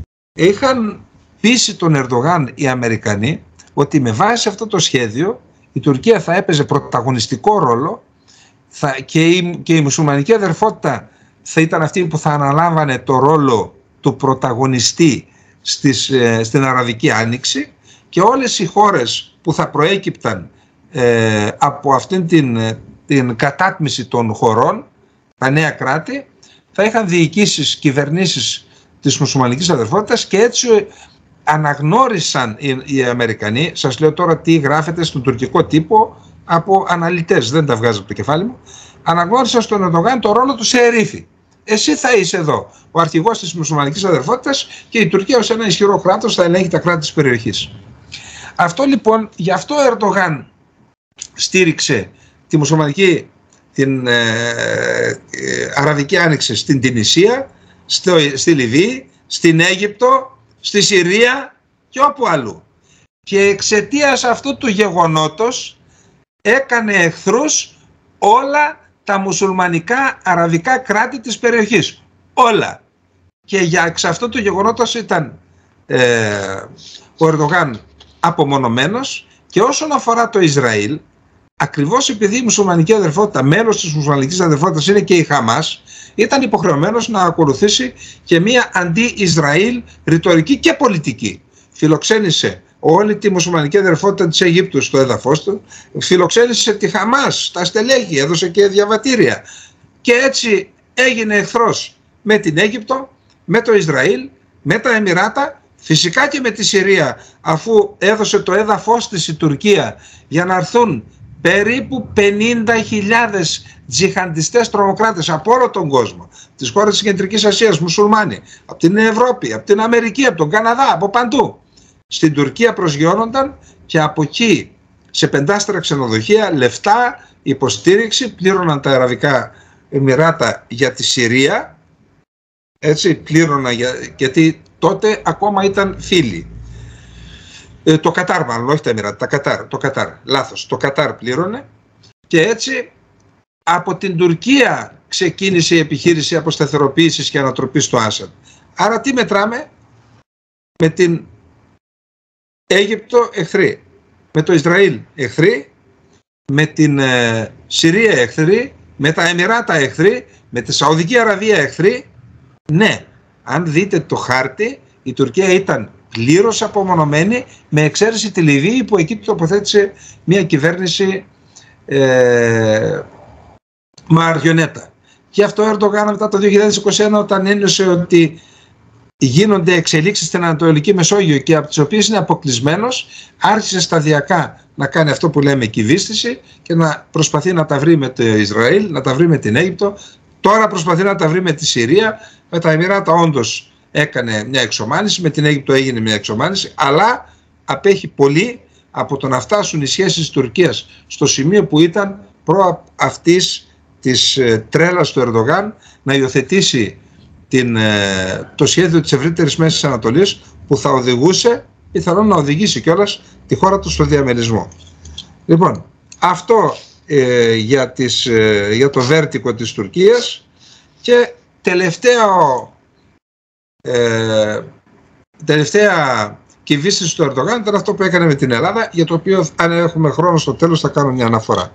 Speaker 1: είχαν πείσει τον Ερντογάν οι Αμερικανοί ότι με βάση αυτό το σχέδιο η Τουρκία θα έπαιζε πρωταγωνιστικό ρόλο θα, και, η, και η μουσουλμανική αδερφότητα θα ήταν αυτή που θα αναλάμβανε το ρόλο του πρωταγωνιστή στις, ε, στην Αραβική Άνοιξη, και όλες οι χώρες που θα προέκυπταν ε, από αυτήν την, την κατάτμιση των χωρών, τα νέα κράτη, θα είχαν διοικήσεις, κυβερνήσεις της μουσουλμανικής αδερφότητας, και έτσι αναγνώρισαν οι, οι Αμερικανοί, σας λέω τώρα τι γράφεται στον τουρκικό τύπο από αναλυτές, δεν τα βγάζω από το κεφάλι μου, αναγνώρισαν στον Ερντογάν το ρόλο του σε ερήφη. Εσύ θα είσαι εδώ ο αρχηγός της μουσουλμανικής αδερφότητας και η Τουρκία ως ένα ισχυρό κράτος θα ελέγχει τα κράτη της περιοχής. Αυτό λοιπόν, γι' αυτό ο Ερντογάν στήριξε τη μουσουλμανική, την ε, ε, Αραβική Άνοιξη στην Τινησία, στο, στη Λιβύη, στην Αίγυπτο, στη Συρία και όπου αλλού. Και εξαιτίας αυτού του γεγονότος έκανε εχθρούς όλα τα μουσουλμανικά αραβικά κράτη της περιοχής. Όλα. Και για εξ αυτού του γεγονότος ήταν ε, ο Ερντογάν απομονωμένος. Και όσον αφορά το Ισραήλ, ακριβώς επειδή η μουσουλμανική αδερφότητα, μέλος της μουσουλμανικής αδερφότητας είναι και η Χαμάς, ήταν υποχρεωμένος να ακολουθήσει και μία αντι-Ισραήλ ρητορική και πολιτική. Φιλοξένησε όλη τη μουσουλμανική αδερφότητα της Αιγύπτου στο έδαφος του, φιλοξένησε τη Χαμάς, τα στελέχη, έδωσε και διαβατήρια. Και έτσι έγινε εχθρός με την Αίγυπτο, με το Ισραήλ, με τα Εμιράτα, φυσικά και με τη Συρία, αφού έδωσε το έδαφος της η Τουρκία για να έρθουν περίπου πενήντα χιλιάδες τζιχαντιστές τρομοκράτες από όλο τον κόσμο, τις χώρες της Κεντρικής Ασίας, μουσουλμάνοι, από την Ευρώπη, από την Αμερική, από τον Καναδά, από παντού. Στην Τουρκία προσγειώνονταν και από εκεί σε πεντάστερα ξενοδοχεία, λεφτά, υποστήριξη, πλήρωναν τα Αραβικά Εμιράτα για τη Συρία, έτσι, πλήρωναν για, γιατί τότε ακόμα ήταν φίλοι. Ε, το Κατάρ μάλλον, όχι τα Εμιράτα, τα Κατάρ, το Κατάρ, λάθος, το Κατάρ πλήρωνε, και έτσι από την Τουρκία ξεκίνησε η επιχείρηση αποσταθεροποίησης και ανατροπής του Άσαντ. Άρα τι μετράμε? Με την Αίγυπτο εχθροί, με το Ισραήλ εχθροί, με την ε, Συρία εχθροί, με τα Εμιράτα εχθροί, με τη Σαουδική Αραβία εχθροί. Ναι, αν δείτε το χάρτη, η Τουρκία ήταν πλήρως απομονωμένη, με εξαίρεση τη Λιβύη που εκεί τοποθέτησε μια κυβέρνηση ε, μαριονέτα. Και αυτό ο Ερντογάν μετά το δύο χιλιάδες είκοσι ένα, όταν ένιωσε ότι γίνονται εξελίξεις στην Ανατολική Μεσόγειο και από τις οποίες είναι αποκλεισμένος, άρχισε σταδιακά να κάνει αυτό που λέμε κυβίστηση και να προσπαθεί να τα βρει με το Ισραήλ, να τα βρει με την Αίγυπτο. Τώρα προσπαθεί να τα βρει με τη Συρία. Με τα Εμιράτα όντως έκανε μια εξομάλυνση, με την Αίγυπτο έγινε μια εξομάλυνση, αλλά απέχει πολύ από το να φτάσουν οι σχέσεις της Τουρκίας στο σημείο που ήταν προ αυτής της τρέλας του Ερντογάν να υιοθετήσει την, το σχέδιο της ευρύτερης Μέσης Ανατολής, που θα οδηγούσε, πιθανόν να οδηγήσει κιόλας τη χώρα του στο διαμερισμό. Λοιπόν, αυτό ε, για, τις, ε, για το βέρτικο της Τουρκίας. Και τελευταίο, ε, τελευταία κυβίστηση του Ερντογάν ήταν αυτό που έκανε με την Ελλάδα, για το οποίο αν έχουμε χρόνο στο τέλος θα κάνω μια αναφορά.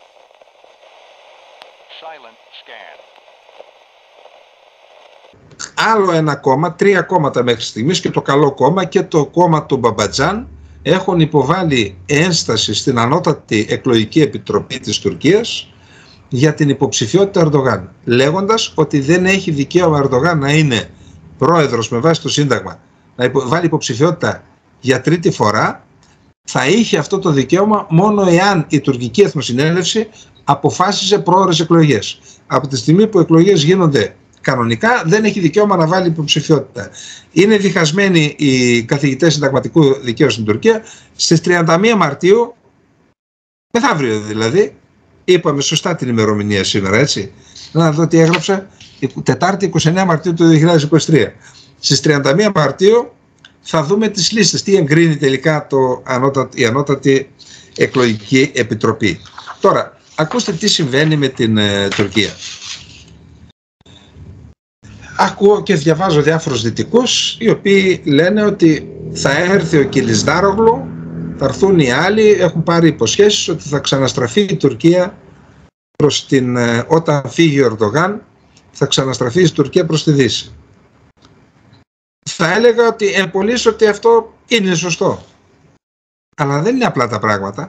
Speaker 1: Άλλο ένα κόμμα, τρία κόμματα μέχρι στιγμής, και το καλό κόμμα και το κόμμα του Μπαμπατζάν, έχουν υποβάλει ένσταση στην Ανώτατη Εκλογική Επιτροπή της Τουρκίας για την υποψηφιότητα Ερντογάν, λέγοντας ότι δεν έχει δικαίωμα Ερντογάν να είναι πρόεδρος με βάση το Σύνταγμα, να βάλει υποψηφιότητα για τρίτη φορά, θα είχε αυτό το δικαίωμα μόνο εάν η τουρκική Εθνοσυνέλευση αποφάσιζε πρόωρες εκλογές. Από τη στιγμή που εκλογές γίνονται κανονικά, δεν έχει δικαίωμα να βάλει υποψηφιότητα. Είναι διχασμένοι οι καθηγητές συνταγματικού δικαίου στην Τουρκία. Στις τριάντα μία Μαρτίου, μεθαύριο δηλαδή, είπαμε σωστά την ημερομηνία σήμερα, έτσι. Να δω τι έγραψα. Τετάρτη είκοσι εννέα Μαρτίου του δύο χιλιάδες είκοσι τρία. Στις τριάντα μία Μαρτίου θα δούμε τις λίστες, τι εγκρίνει τελικά το ανώτατη, η Ανώτατη Εκλογική Επιτροπή. Τώρα, ακούστε τι συμβαίνει με την ε, Τουρκία. Ακούω και διαβάζω διάφορους δυτικούς, οι οποίοι λένε ότι θα έρθει ο Κιλισδάρογλου, θα έρθουν οι άλλοι, έχουν πάρει υποσχέσεις ότι θα ξαναστραφεί η Τουρκία προς την, ε, όταν φύγει ο Ερντογάν, θα ξαναστραφεί η Τουρκία προς τη Δύση. Θα έλεγα ότι εμπολής ότι αυτό είναι σωστό. Αλλά δεν είναι απλά τα πράγματα.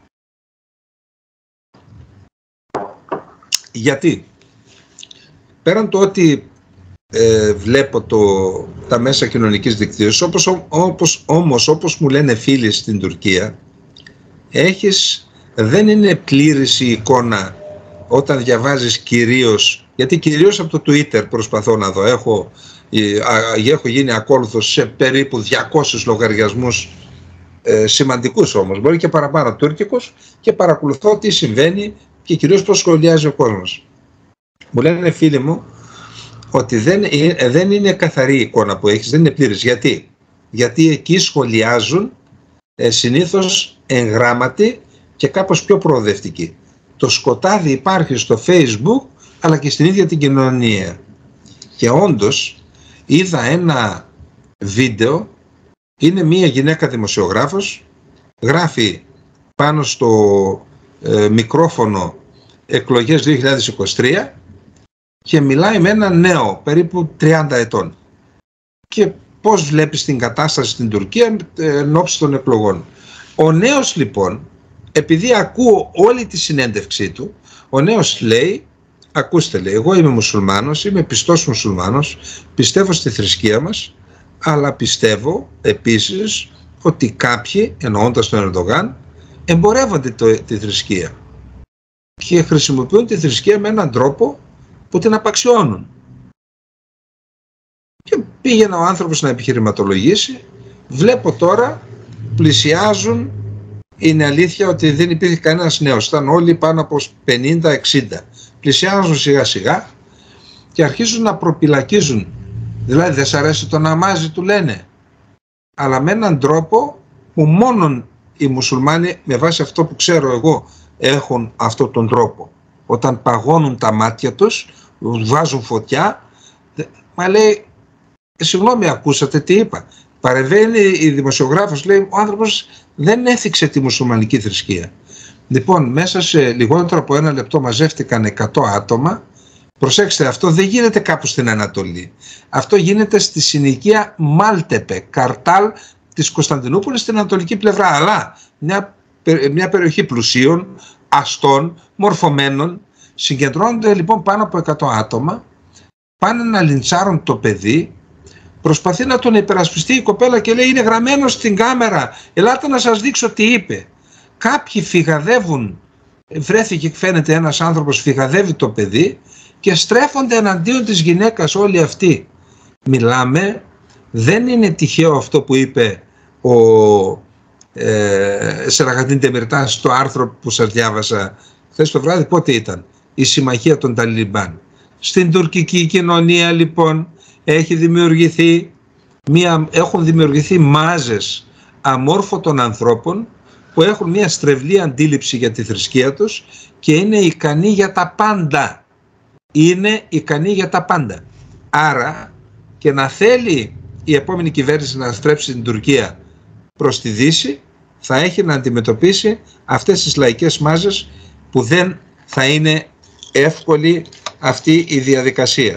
Speaker 1: Γιατί? Πέραν το ότι ε, βλέπω το, τα μέσα κοινωνικής δικτύωσης, όπως, όπως, όμως όπως μου λένε φίλοι στην Τουρκία, έχεις, δεν είναι πλήρης η εικόνα όταν διαβάζεις κυρίως, γιατί κυρίως από το Twitter προσπαθώ να δω, έχω, έχω γίνει ακόλουθος σε περίπου διακόσιους λογαριασμούς, ε, σημαντικούς όμως, μπορεί και παραπάνω τουρκικούς, και παρακολουθώ τι συμβαίνει και κυρίως πώς σχολιάζει ο κόσμος. Μου λένε φίλοι μου ότι δεν είναι, δεν είναι καθαρή η εικόνα που έχεις, δεν είναι πλήρης. Γιατί? Γιατί εκεί σχολιάζουν ε, συνήθως εγγράμματοι και κάπως πιο προοδευτικοί. Το σκοτάδι υπάρχει στο Facebook αλλά και στην ίδια την κοινωνία. Και όντως είδα ένα βίντεο, είναι μία γυναίκα δημοσιογράφος, γράφει πάνω στο ε, μικρόφωνο εκλογές δύο χιλιάδες είκοσι τρία και μιλάει με έναν νέο περίπου τριάντα ετών και πώς βλέπεις την κατάσταση στην Τουρκία εν ώψη των εκλογών. Ο νέος λοιπόν, επειδή ακούω όλη τη συνέντευξή του, ο νέος λέει, ακούστε, λέει, εγώ είμαι μουσουλμάνος, είμαι πιστός μουσουλμάνος, πιστεύω στη θρησκεία μας, αλλά πιστεύω επίσης ότι κάποιοι, εννοώντας τον Ερντογάν, εμπορεύονται το, τη θρησκεία και χρησιμοποιούν τη θρησκεία με έναν τρόπο που την απαξιώνουν. Και πήγαινε ο άνθρωπος να επιχειρηματολογήσει. Βλέπω τώρα πλησιάζουν, είναι αλήθεια ότι δεν υπήρχε κανένας νέος, ήταν όλοι πάνω από πενήντα εξήντα. Πλησιάζουν σιγά σιγά και αρχίζουν να προπυλακίζουν. Δηλαδή δεν σ' αρέσει το ναμάζι, του λένε, αλλά με έναν τρόπο που μόνον οι μουσουλμάνοι, με βάση αυτό που ξέρω εγώ, έχουν αυτόν τον τρόπο. Όταν παγώνουν τα μάτια τους, βάζουν φωτιά, μα λέει, συγγνώμη, ακούσατε τι είπα? Παρεμβαίνει η δημοσιογράφος, λέει, ο άνθρωπος δεν έθιξε τη μουσουλμανική θρησκεία. Λοιπόν, μέσα σε λιγότερο από ένα λεπτό μαζεύτηκαν εκατό άτομα. Προσέξτε, αυτό δεν γίνεται κάπου στην Ανατολή. Αυτό γίνεται στη συνοικία Μάλτεπε, Καρτάλ της Κωνσταντινούπολης, στην ανατολική πλευρά. Αλλά μια, μια περιοχή πλουσίων, αστών, μορφωμένων. Συγκεντρώνονται λοιπόν πάνω από εκατό άτομα, πάνε να λιντσάρουν το παιδί, προσπαθεί να τον υπερασπιστεί η κοπέλα και λέει, είναι γραμμένο στην κάμερα, ελάτε να σας δείξω τι είπε. Κάποιοι φυγαδεύουν, βρέθηκε φαίνεται ένας άνθρωπος, φυγαδεύει το παιδί και στρέφονται εναντίον της γυναίκας όλοι αυτοί. Μιλάμε, δεν είναι τυχαίο αυτό που είπε ο ε, Σεραγαντίν Τεμιρτάς στο άρθρο που σας διάβασα χθες το βράδυ. Πότε ήταν? Η συμμαχία των Ταλιμπάν. Στην τουρκική κοινωνία λοιπόν έχει δημιουργηθεί μια, έχουν δημιουργηθεί μάζες αμόρφωτων ανθρώπων που έχουν μια στρεβλή αντίληψη για τη θρησκεία τους και είναι ικανοί για τα πάντα. Είναι ικανοί για τα πάντα. Άρα και να θέλει η επόμενη κυβέρνηση να στρέψει την Τουρκία προς τη Δύση, θα έχει να αντιμετωπίσει αυτές τις λαϊκές μάζες που δεν θα είναι εύκολη αυτή η διαδικασία.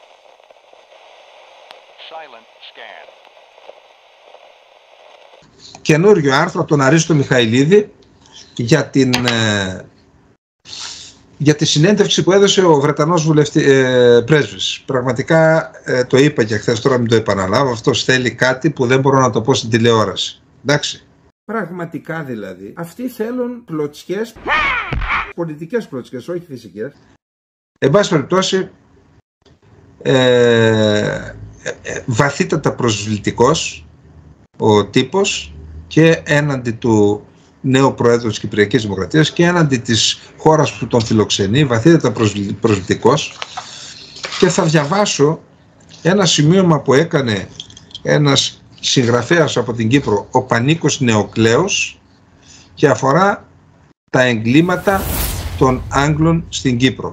Speaker 1: Καινούριο άρθρο από τον Αρίστο Μιχαηλίδη για, την, ε, για τη συνέντευξη που έδωσε ο Βρετανός βουλευτή, ε, πρέσβης. Πραγματικά ε, το είπα και χθες, τώρα μην το επαναλάβω, αυτός θέλει κάτι που δεν μπορώ να το πω στην τηλεόραση. Εντάξει. Πραγματικά δηλαδή. Αυτοί θέλουν πλωτσιές, πολιτικές πλωτσιές, όχι φυσικές. Εν πάση περιπτώσει, ε, ε, ε, βαθύτατα προσβλητικός ο τύπος και έναντι του νέου Προέδρου της Κυπριακής Δημοκρατίας και έναντι της χώρας που τον φιλοξενεί, βαθύτατα προσβλητικός. Και θα διαβάσω ένα σημείωμα που έκανε ένας συγγραφέας από την Κύπρο, ο Πανίκος Νεοκλέος, και αφορά τα εγκλήματα των Άγγλων στην Κύπρο.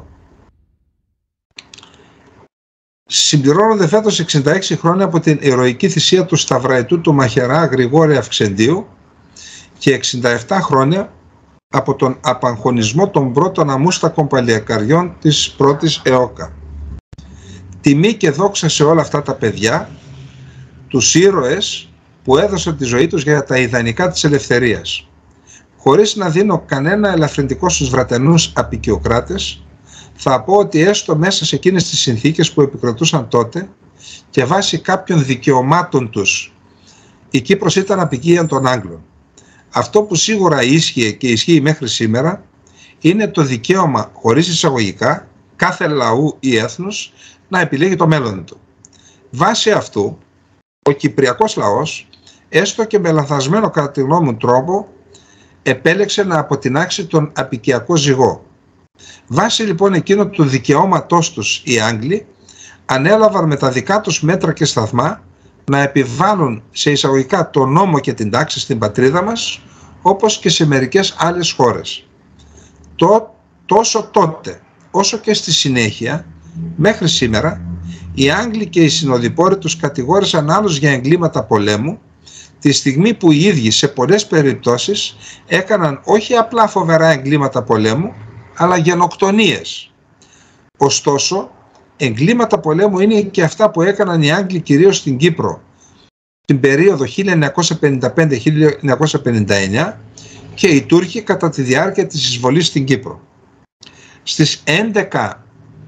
Speaker 1: Συμπληρώνονται φέτος εξήντα έξι χρόνια από την ηρωική θυσία του Σταυραετού του μαχαιρά Γρηγόρη Αυξεντίου και εξήντα επτά χρόνια από τον απαγχωνισμό των πρώτων αμούστακων παλαιακαριών της πρώτης ΕΟΚΑ. Τιμή και δόξα σε όλα αυτά τα παιδιά, τους ήρωες που έδωσαν τη ζωή τους για τα ιδανικά της ελευθερίας. Χωρίς να δίνω κανένα ελαφρυντικό στους βρετανούς απικιοκράτες, θα πω ότι έστω μέσα σε εκείνες τις συνθήκες που επικρατούσαν τότε και βάσει κάποιων δικαιωμάτων τους, η Κύπρος ήταν απικία των Άγγλων. Αυτό που σίγουρα ίσχυε και ισχύει μέχρι σήμερα είναι το δικαίωμα, χωρίς εισαγωγικά, κάθε λαού ή έθνους να επιλέγει το μέλλον του. Βάσει αυτού, ο Κυπριακός λαός, έστω και με λανθασμένο κατά τη γνώμη μου τρόπο, επέλεξε να αποτινάξει τον απικιακό ζυγό. Βάσει λοιπόν εκείνο του δικαιώματός τους οι Άγγλοι ανέλαβαν με τα δικά τους μέτρα και σταθμά να επιβάλλουν σε εισαγωγικά τον νόμο και την τάξη στην πατρίδα μας, όπως και σε μερικές άλλες χώρες. Το, τόσο τότε όσο και στη συνέχεια μέχρι σήμερα οι Άγγλοι και οι συνοδοιπόροι τους κατηγόρησαν άλλους για εγκλήματα πολέμου, τη στιγμή που οι ίδιοι σε πολλές περιπτώσεις έκαναν όχι απλά φοβερά εγκλήματα πολέμου, αλλά γενοκτονίες. Ωστόσο, εγκλήματα πολέμου είναι και αυτά που έκαναν οι Άγγλοι κυρίως στην Κύπρο την περίοδο χίλια εννιακόσια πενήντα πέντε με χίλια εννιακόσια πενήντα εννιά και οι Τούρκοι κατά τη διάρκεια της εισβολής στην Κύπρο. Στις έντεκα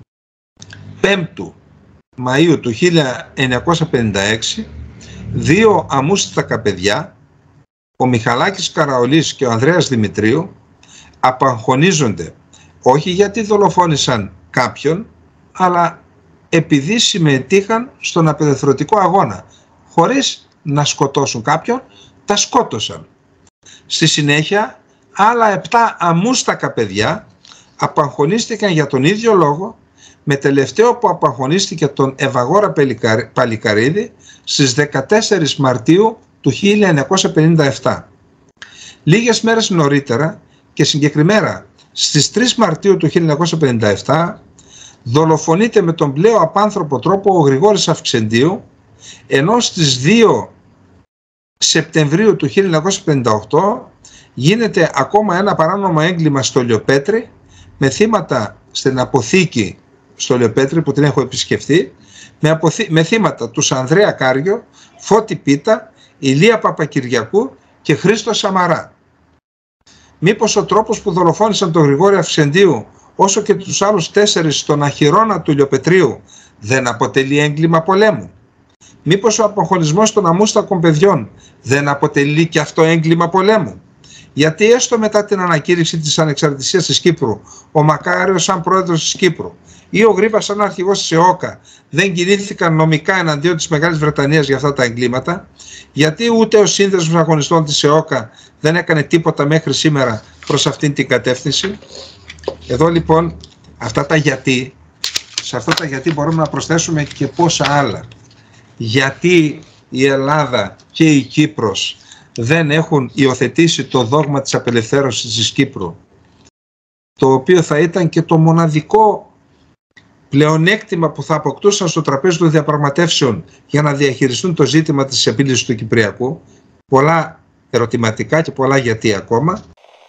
Speaker 1: Μαΐου του χίλια εννιακόσια πενήντα έξι, δύο αμούστακα παιδιά, ο Μιχαλάκης Καραολής και ο Ανδρέας Δημητρίου, απαγχωνίζονται όχι γιατί δολοφόνησαν κάποιον, αλλά επειδή συμμετείχαν στον απελευθερωτικό αγώνα. Χωρίς να σκοτώσουν κάποιον, τα σκότωσαν. Στη συνέχεια, άλλα επτά αμούστακα παιδιά απαγχωνίστηκαν για τον ίδιο λόγο, με τελευταίο που απαγχωνίστηκε τον Ευαγόρα Παλικαρίδη στις δεκατέσσερις Μαρτίου του χίλια εννιακόσια πενήντα επτά. Λίγες μέρες νωρίτερα και συγκεκριμένα στις τρεις Μαρτίου του χίλια εννιακόσια πενήντα επτά δολοφονείται με τον πλέον απάνθρωπο τρόπο ο Γρηγόρης Αυξεντίου, ενώ στις δύο Σεπτεμβρίου του χίλια εννιακόσια πενήντα οκτώ γίνεται ακόμα ένα παράνομο έγκλημα στο Λιοπέτρι με θύματα στην αποθήκη στο Λιοπέτρι που την έχω επισκεφθεί, με, αποθή, με θύματα τους Ανδρέα Κάριο, Φώτη Πίτα, Ηλία Παπακυριακού και Χρήστο Σαμαρά. Μήπως ο τρόπος που δολοφόνησαν τον Γρηγόρη Αυξεντίου όσο και τους άλλους τέσσερις στον αχυρώνα του Λιοπετρίου δεν αποτελεί έγκλημα πολέμου? Μήπως ο απαγχωνισμός των αμούστακων παιδιών δεν αποτελεί και αυτό έγκλημα πολέμου? Γιατί έστω μετά την ανακήρυξη της ανεξαρτησίας της Κύπρου, ο Μακάριος σαν πρόεδρος της Κύπρου ή ο Γρήβας σαν αρχηγός της ΕΟΚΑ δεν κινήθηκαν νομικά εναντίον της Μεγάλης Βρετανίας για αυτά τα εγκλήματα? Γιατί ούτε ο σύνδεσμος αγωνιστών της ΕΟΚΑ δεν έκανε τίποτα μέχρι σήμερα προς αυτήν την κατεύθυνση? Εδώ λοιπόν αυτά τα γιατί, σε αυτά τα γιατί μπορούμε να προσθέσουμε και πόσα άλλα. Γιατί η Ελλάδα και η Κύπρος δεν έχουν υιοθετήσει το δόγμα της απελευθέρωσης της Κύπρου, το οποίο θα ήταν και το μοναδικό πλεονέκτημα που θα αποκτούσαν στο τραπέζι των διαπραγματεύσεων για να διαχειριστούν το ζήτημα της επίλυσης του Κυπριακού? Πολλά ερωτηματικά και πολλά γιατί ακόμα.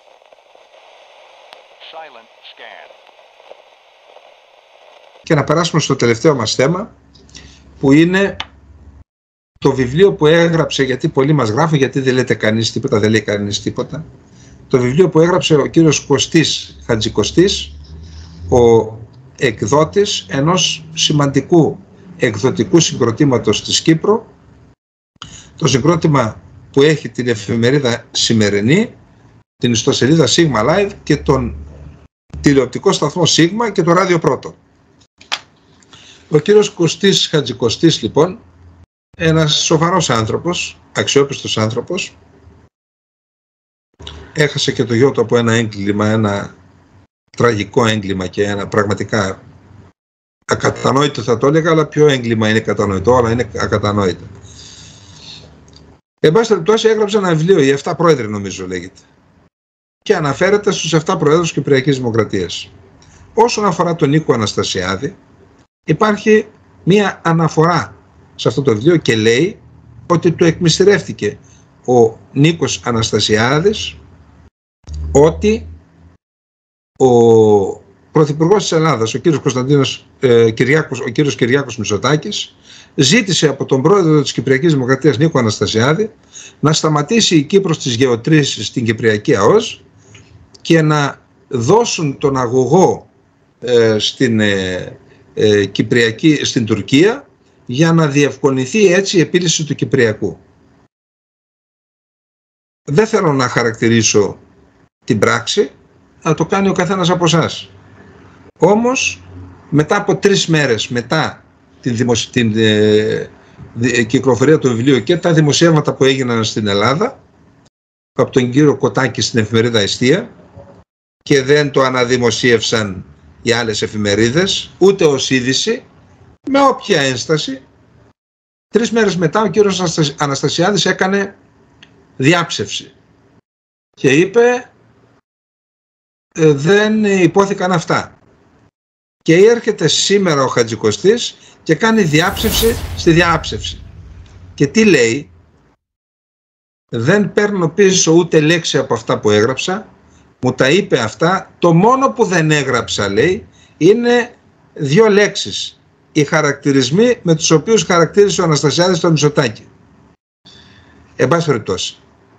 Speaker 1: Και να περάσουμε στο τελευταίο μας θέμα, που είναι το βιβλίο που έγραψε, γιατί πολλοί μας γράφουν, γιατί δεν λέτε κανείς τίποτα, δεν λέει κανείς τίποτα. Το βιβλίο που έγραψε ο κύριος Κωστής Χατζικοστής, ο εκδότης ενός σημαντικού εκδοτικού συγκροτήματος της Κύπρου. Το συγκρότημα που έχει την εφημερίδα Σημερινή, την ιστοσελίδα Sigma Live και τον τηλεοπτικό σταθμό Sigma και το ράδιο Πρώτο. Ο κύριος Κωστής Χατζικωστής, λοιπόν, ένας σοβαρός άνθρωπος, αξιόπιστος άνθρωπος, έχασε και το γιο του από ένα έγκλημα, ένα τραγικό έγκλημα και ένα πραγματικά ακατανόητο θα το έλεγα, αλλά ποιο έγκλημα είναι κατανοητό, όλα είναι ακατανόητα. Εν πάση περιπτώσει έγραψε ένα βιβλίο, οι εφτά πρόεδροι νομίζω λέγεται, και αναφέρεται στους εφτά προέδρους Κυπριακής Δημοκρατίας. Όσον αφορά τον Νίκο Αναστασιάδη, υπάρχει μία αναφορά σε αυτό το βιβλίο και λέει ότι του εκμυστηρεύτηκε ο Νίκος Αναστασιάδης ότι ο Πρωθυπουργός της Ελλάδας, ο κύριος Κωνσταντίνος ε, Κυριάκος, ο κύριος Κυριάκος Μητσοτάκης, ζήτησε από τον πρόεδρο της Κυπριακής Δημοκρατίας Νίκο Αναστασιάδη να σταματήσει η Κύπρος τις γεωτρήσεις στην Κυπριακή ΑΟΣ και να δώσουν τον αγωγό ε, στην, ε, ε, Κυπριακή, στην Τουρκία για να διευκολυνθεί έτσι η επίλυση του Κυπριακού. Δεν θέλω να χαρακτηρίσω την πράξη, θα το κάνει ο καθένας από εσάς. Όμως, μετά από τρεις μέρες μετά την, δημοσι... την ε, ε, κυκλοφορία του βιβλίου και τα δημοσιεύματα που έγιναν στην Ελλάδα από τον κύριο Κωτάκη στην εφημερίδα Εστία, και δεν το αναδημοσίευσαν οι άλλες εφημερίδες ούτε ως είδηση, με όποια ένσταση, τρεις μέρες μετά ο κύριος Αναστασιάδης έκανε διάψευση και είπε ε, δεν υπόθηκαν αυτά. Και έρχεται σήμερα ο Χατζικωστής και κάνει διάψευση στη διάψευση. Και τι λέει? Δεν παίρνω πίσω ούτε λέξη από αυτά που έγραψα, μου τα είπε αυτά, το μόνο που δεν έγραψα, λέει, είναι δύο λέξεις, οι χαρακτηρισμοί με τους οποίους χαρακτήρισε ο Αναστασιάδης τον Μητσοτάκη. Εν πάση περιπτώσει,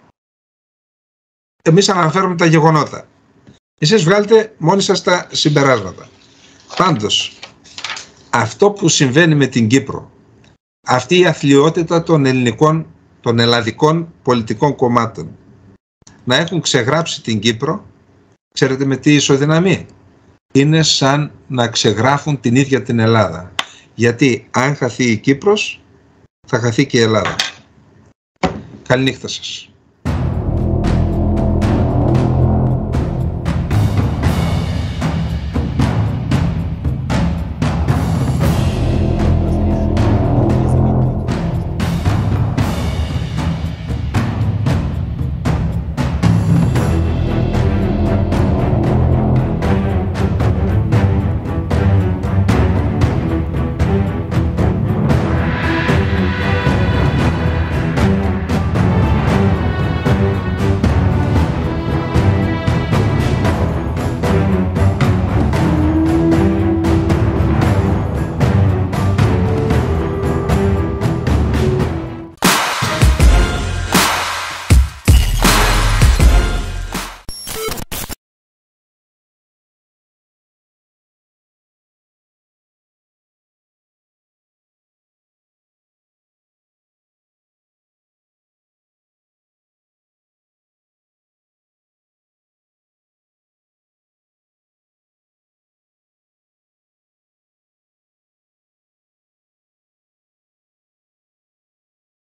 Speaker 1: εμείς αναφέρουμε τα γεγονότα, εσείς βγάλετε μόνοι σας τα συμπεράσματα. Πάντως, αυτό που συμβαίνει με την Κύπρο, αυτή η αθλιότητα των ελληνικών, των ελλαδικών πολιτικών κομμάτων, να έχουν ξεγράψει την Κύπρο, ξέρετε με τι ισοδυναμεί? Είναι σαν να ξεγράφουν την ίδια την Ελλάδα. Γιατί αν χαθεί η Κύπρος, θα χαθεί και η Ελλάδα. Καληνύχτα σας.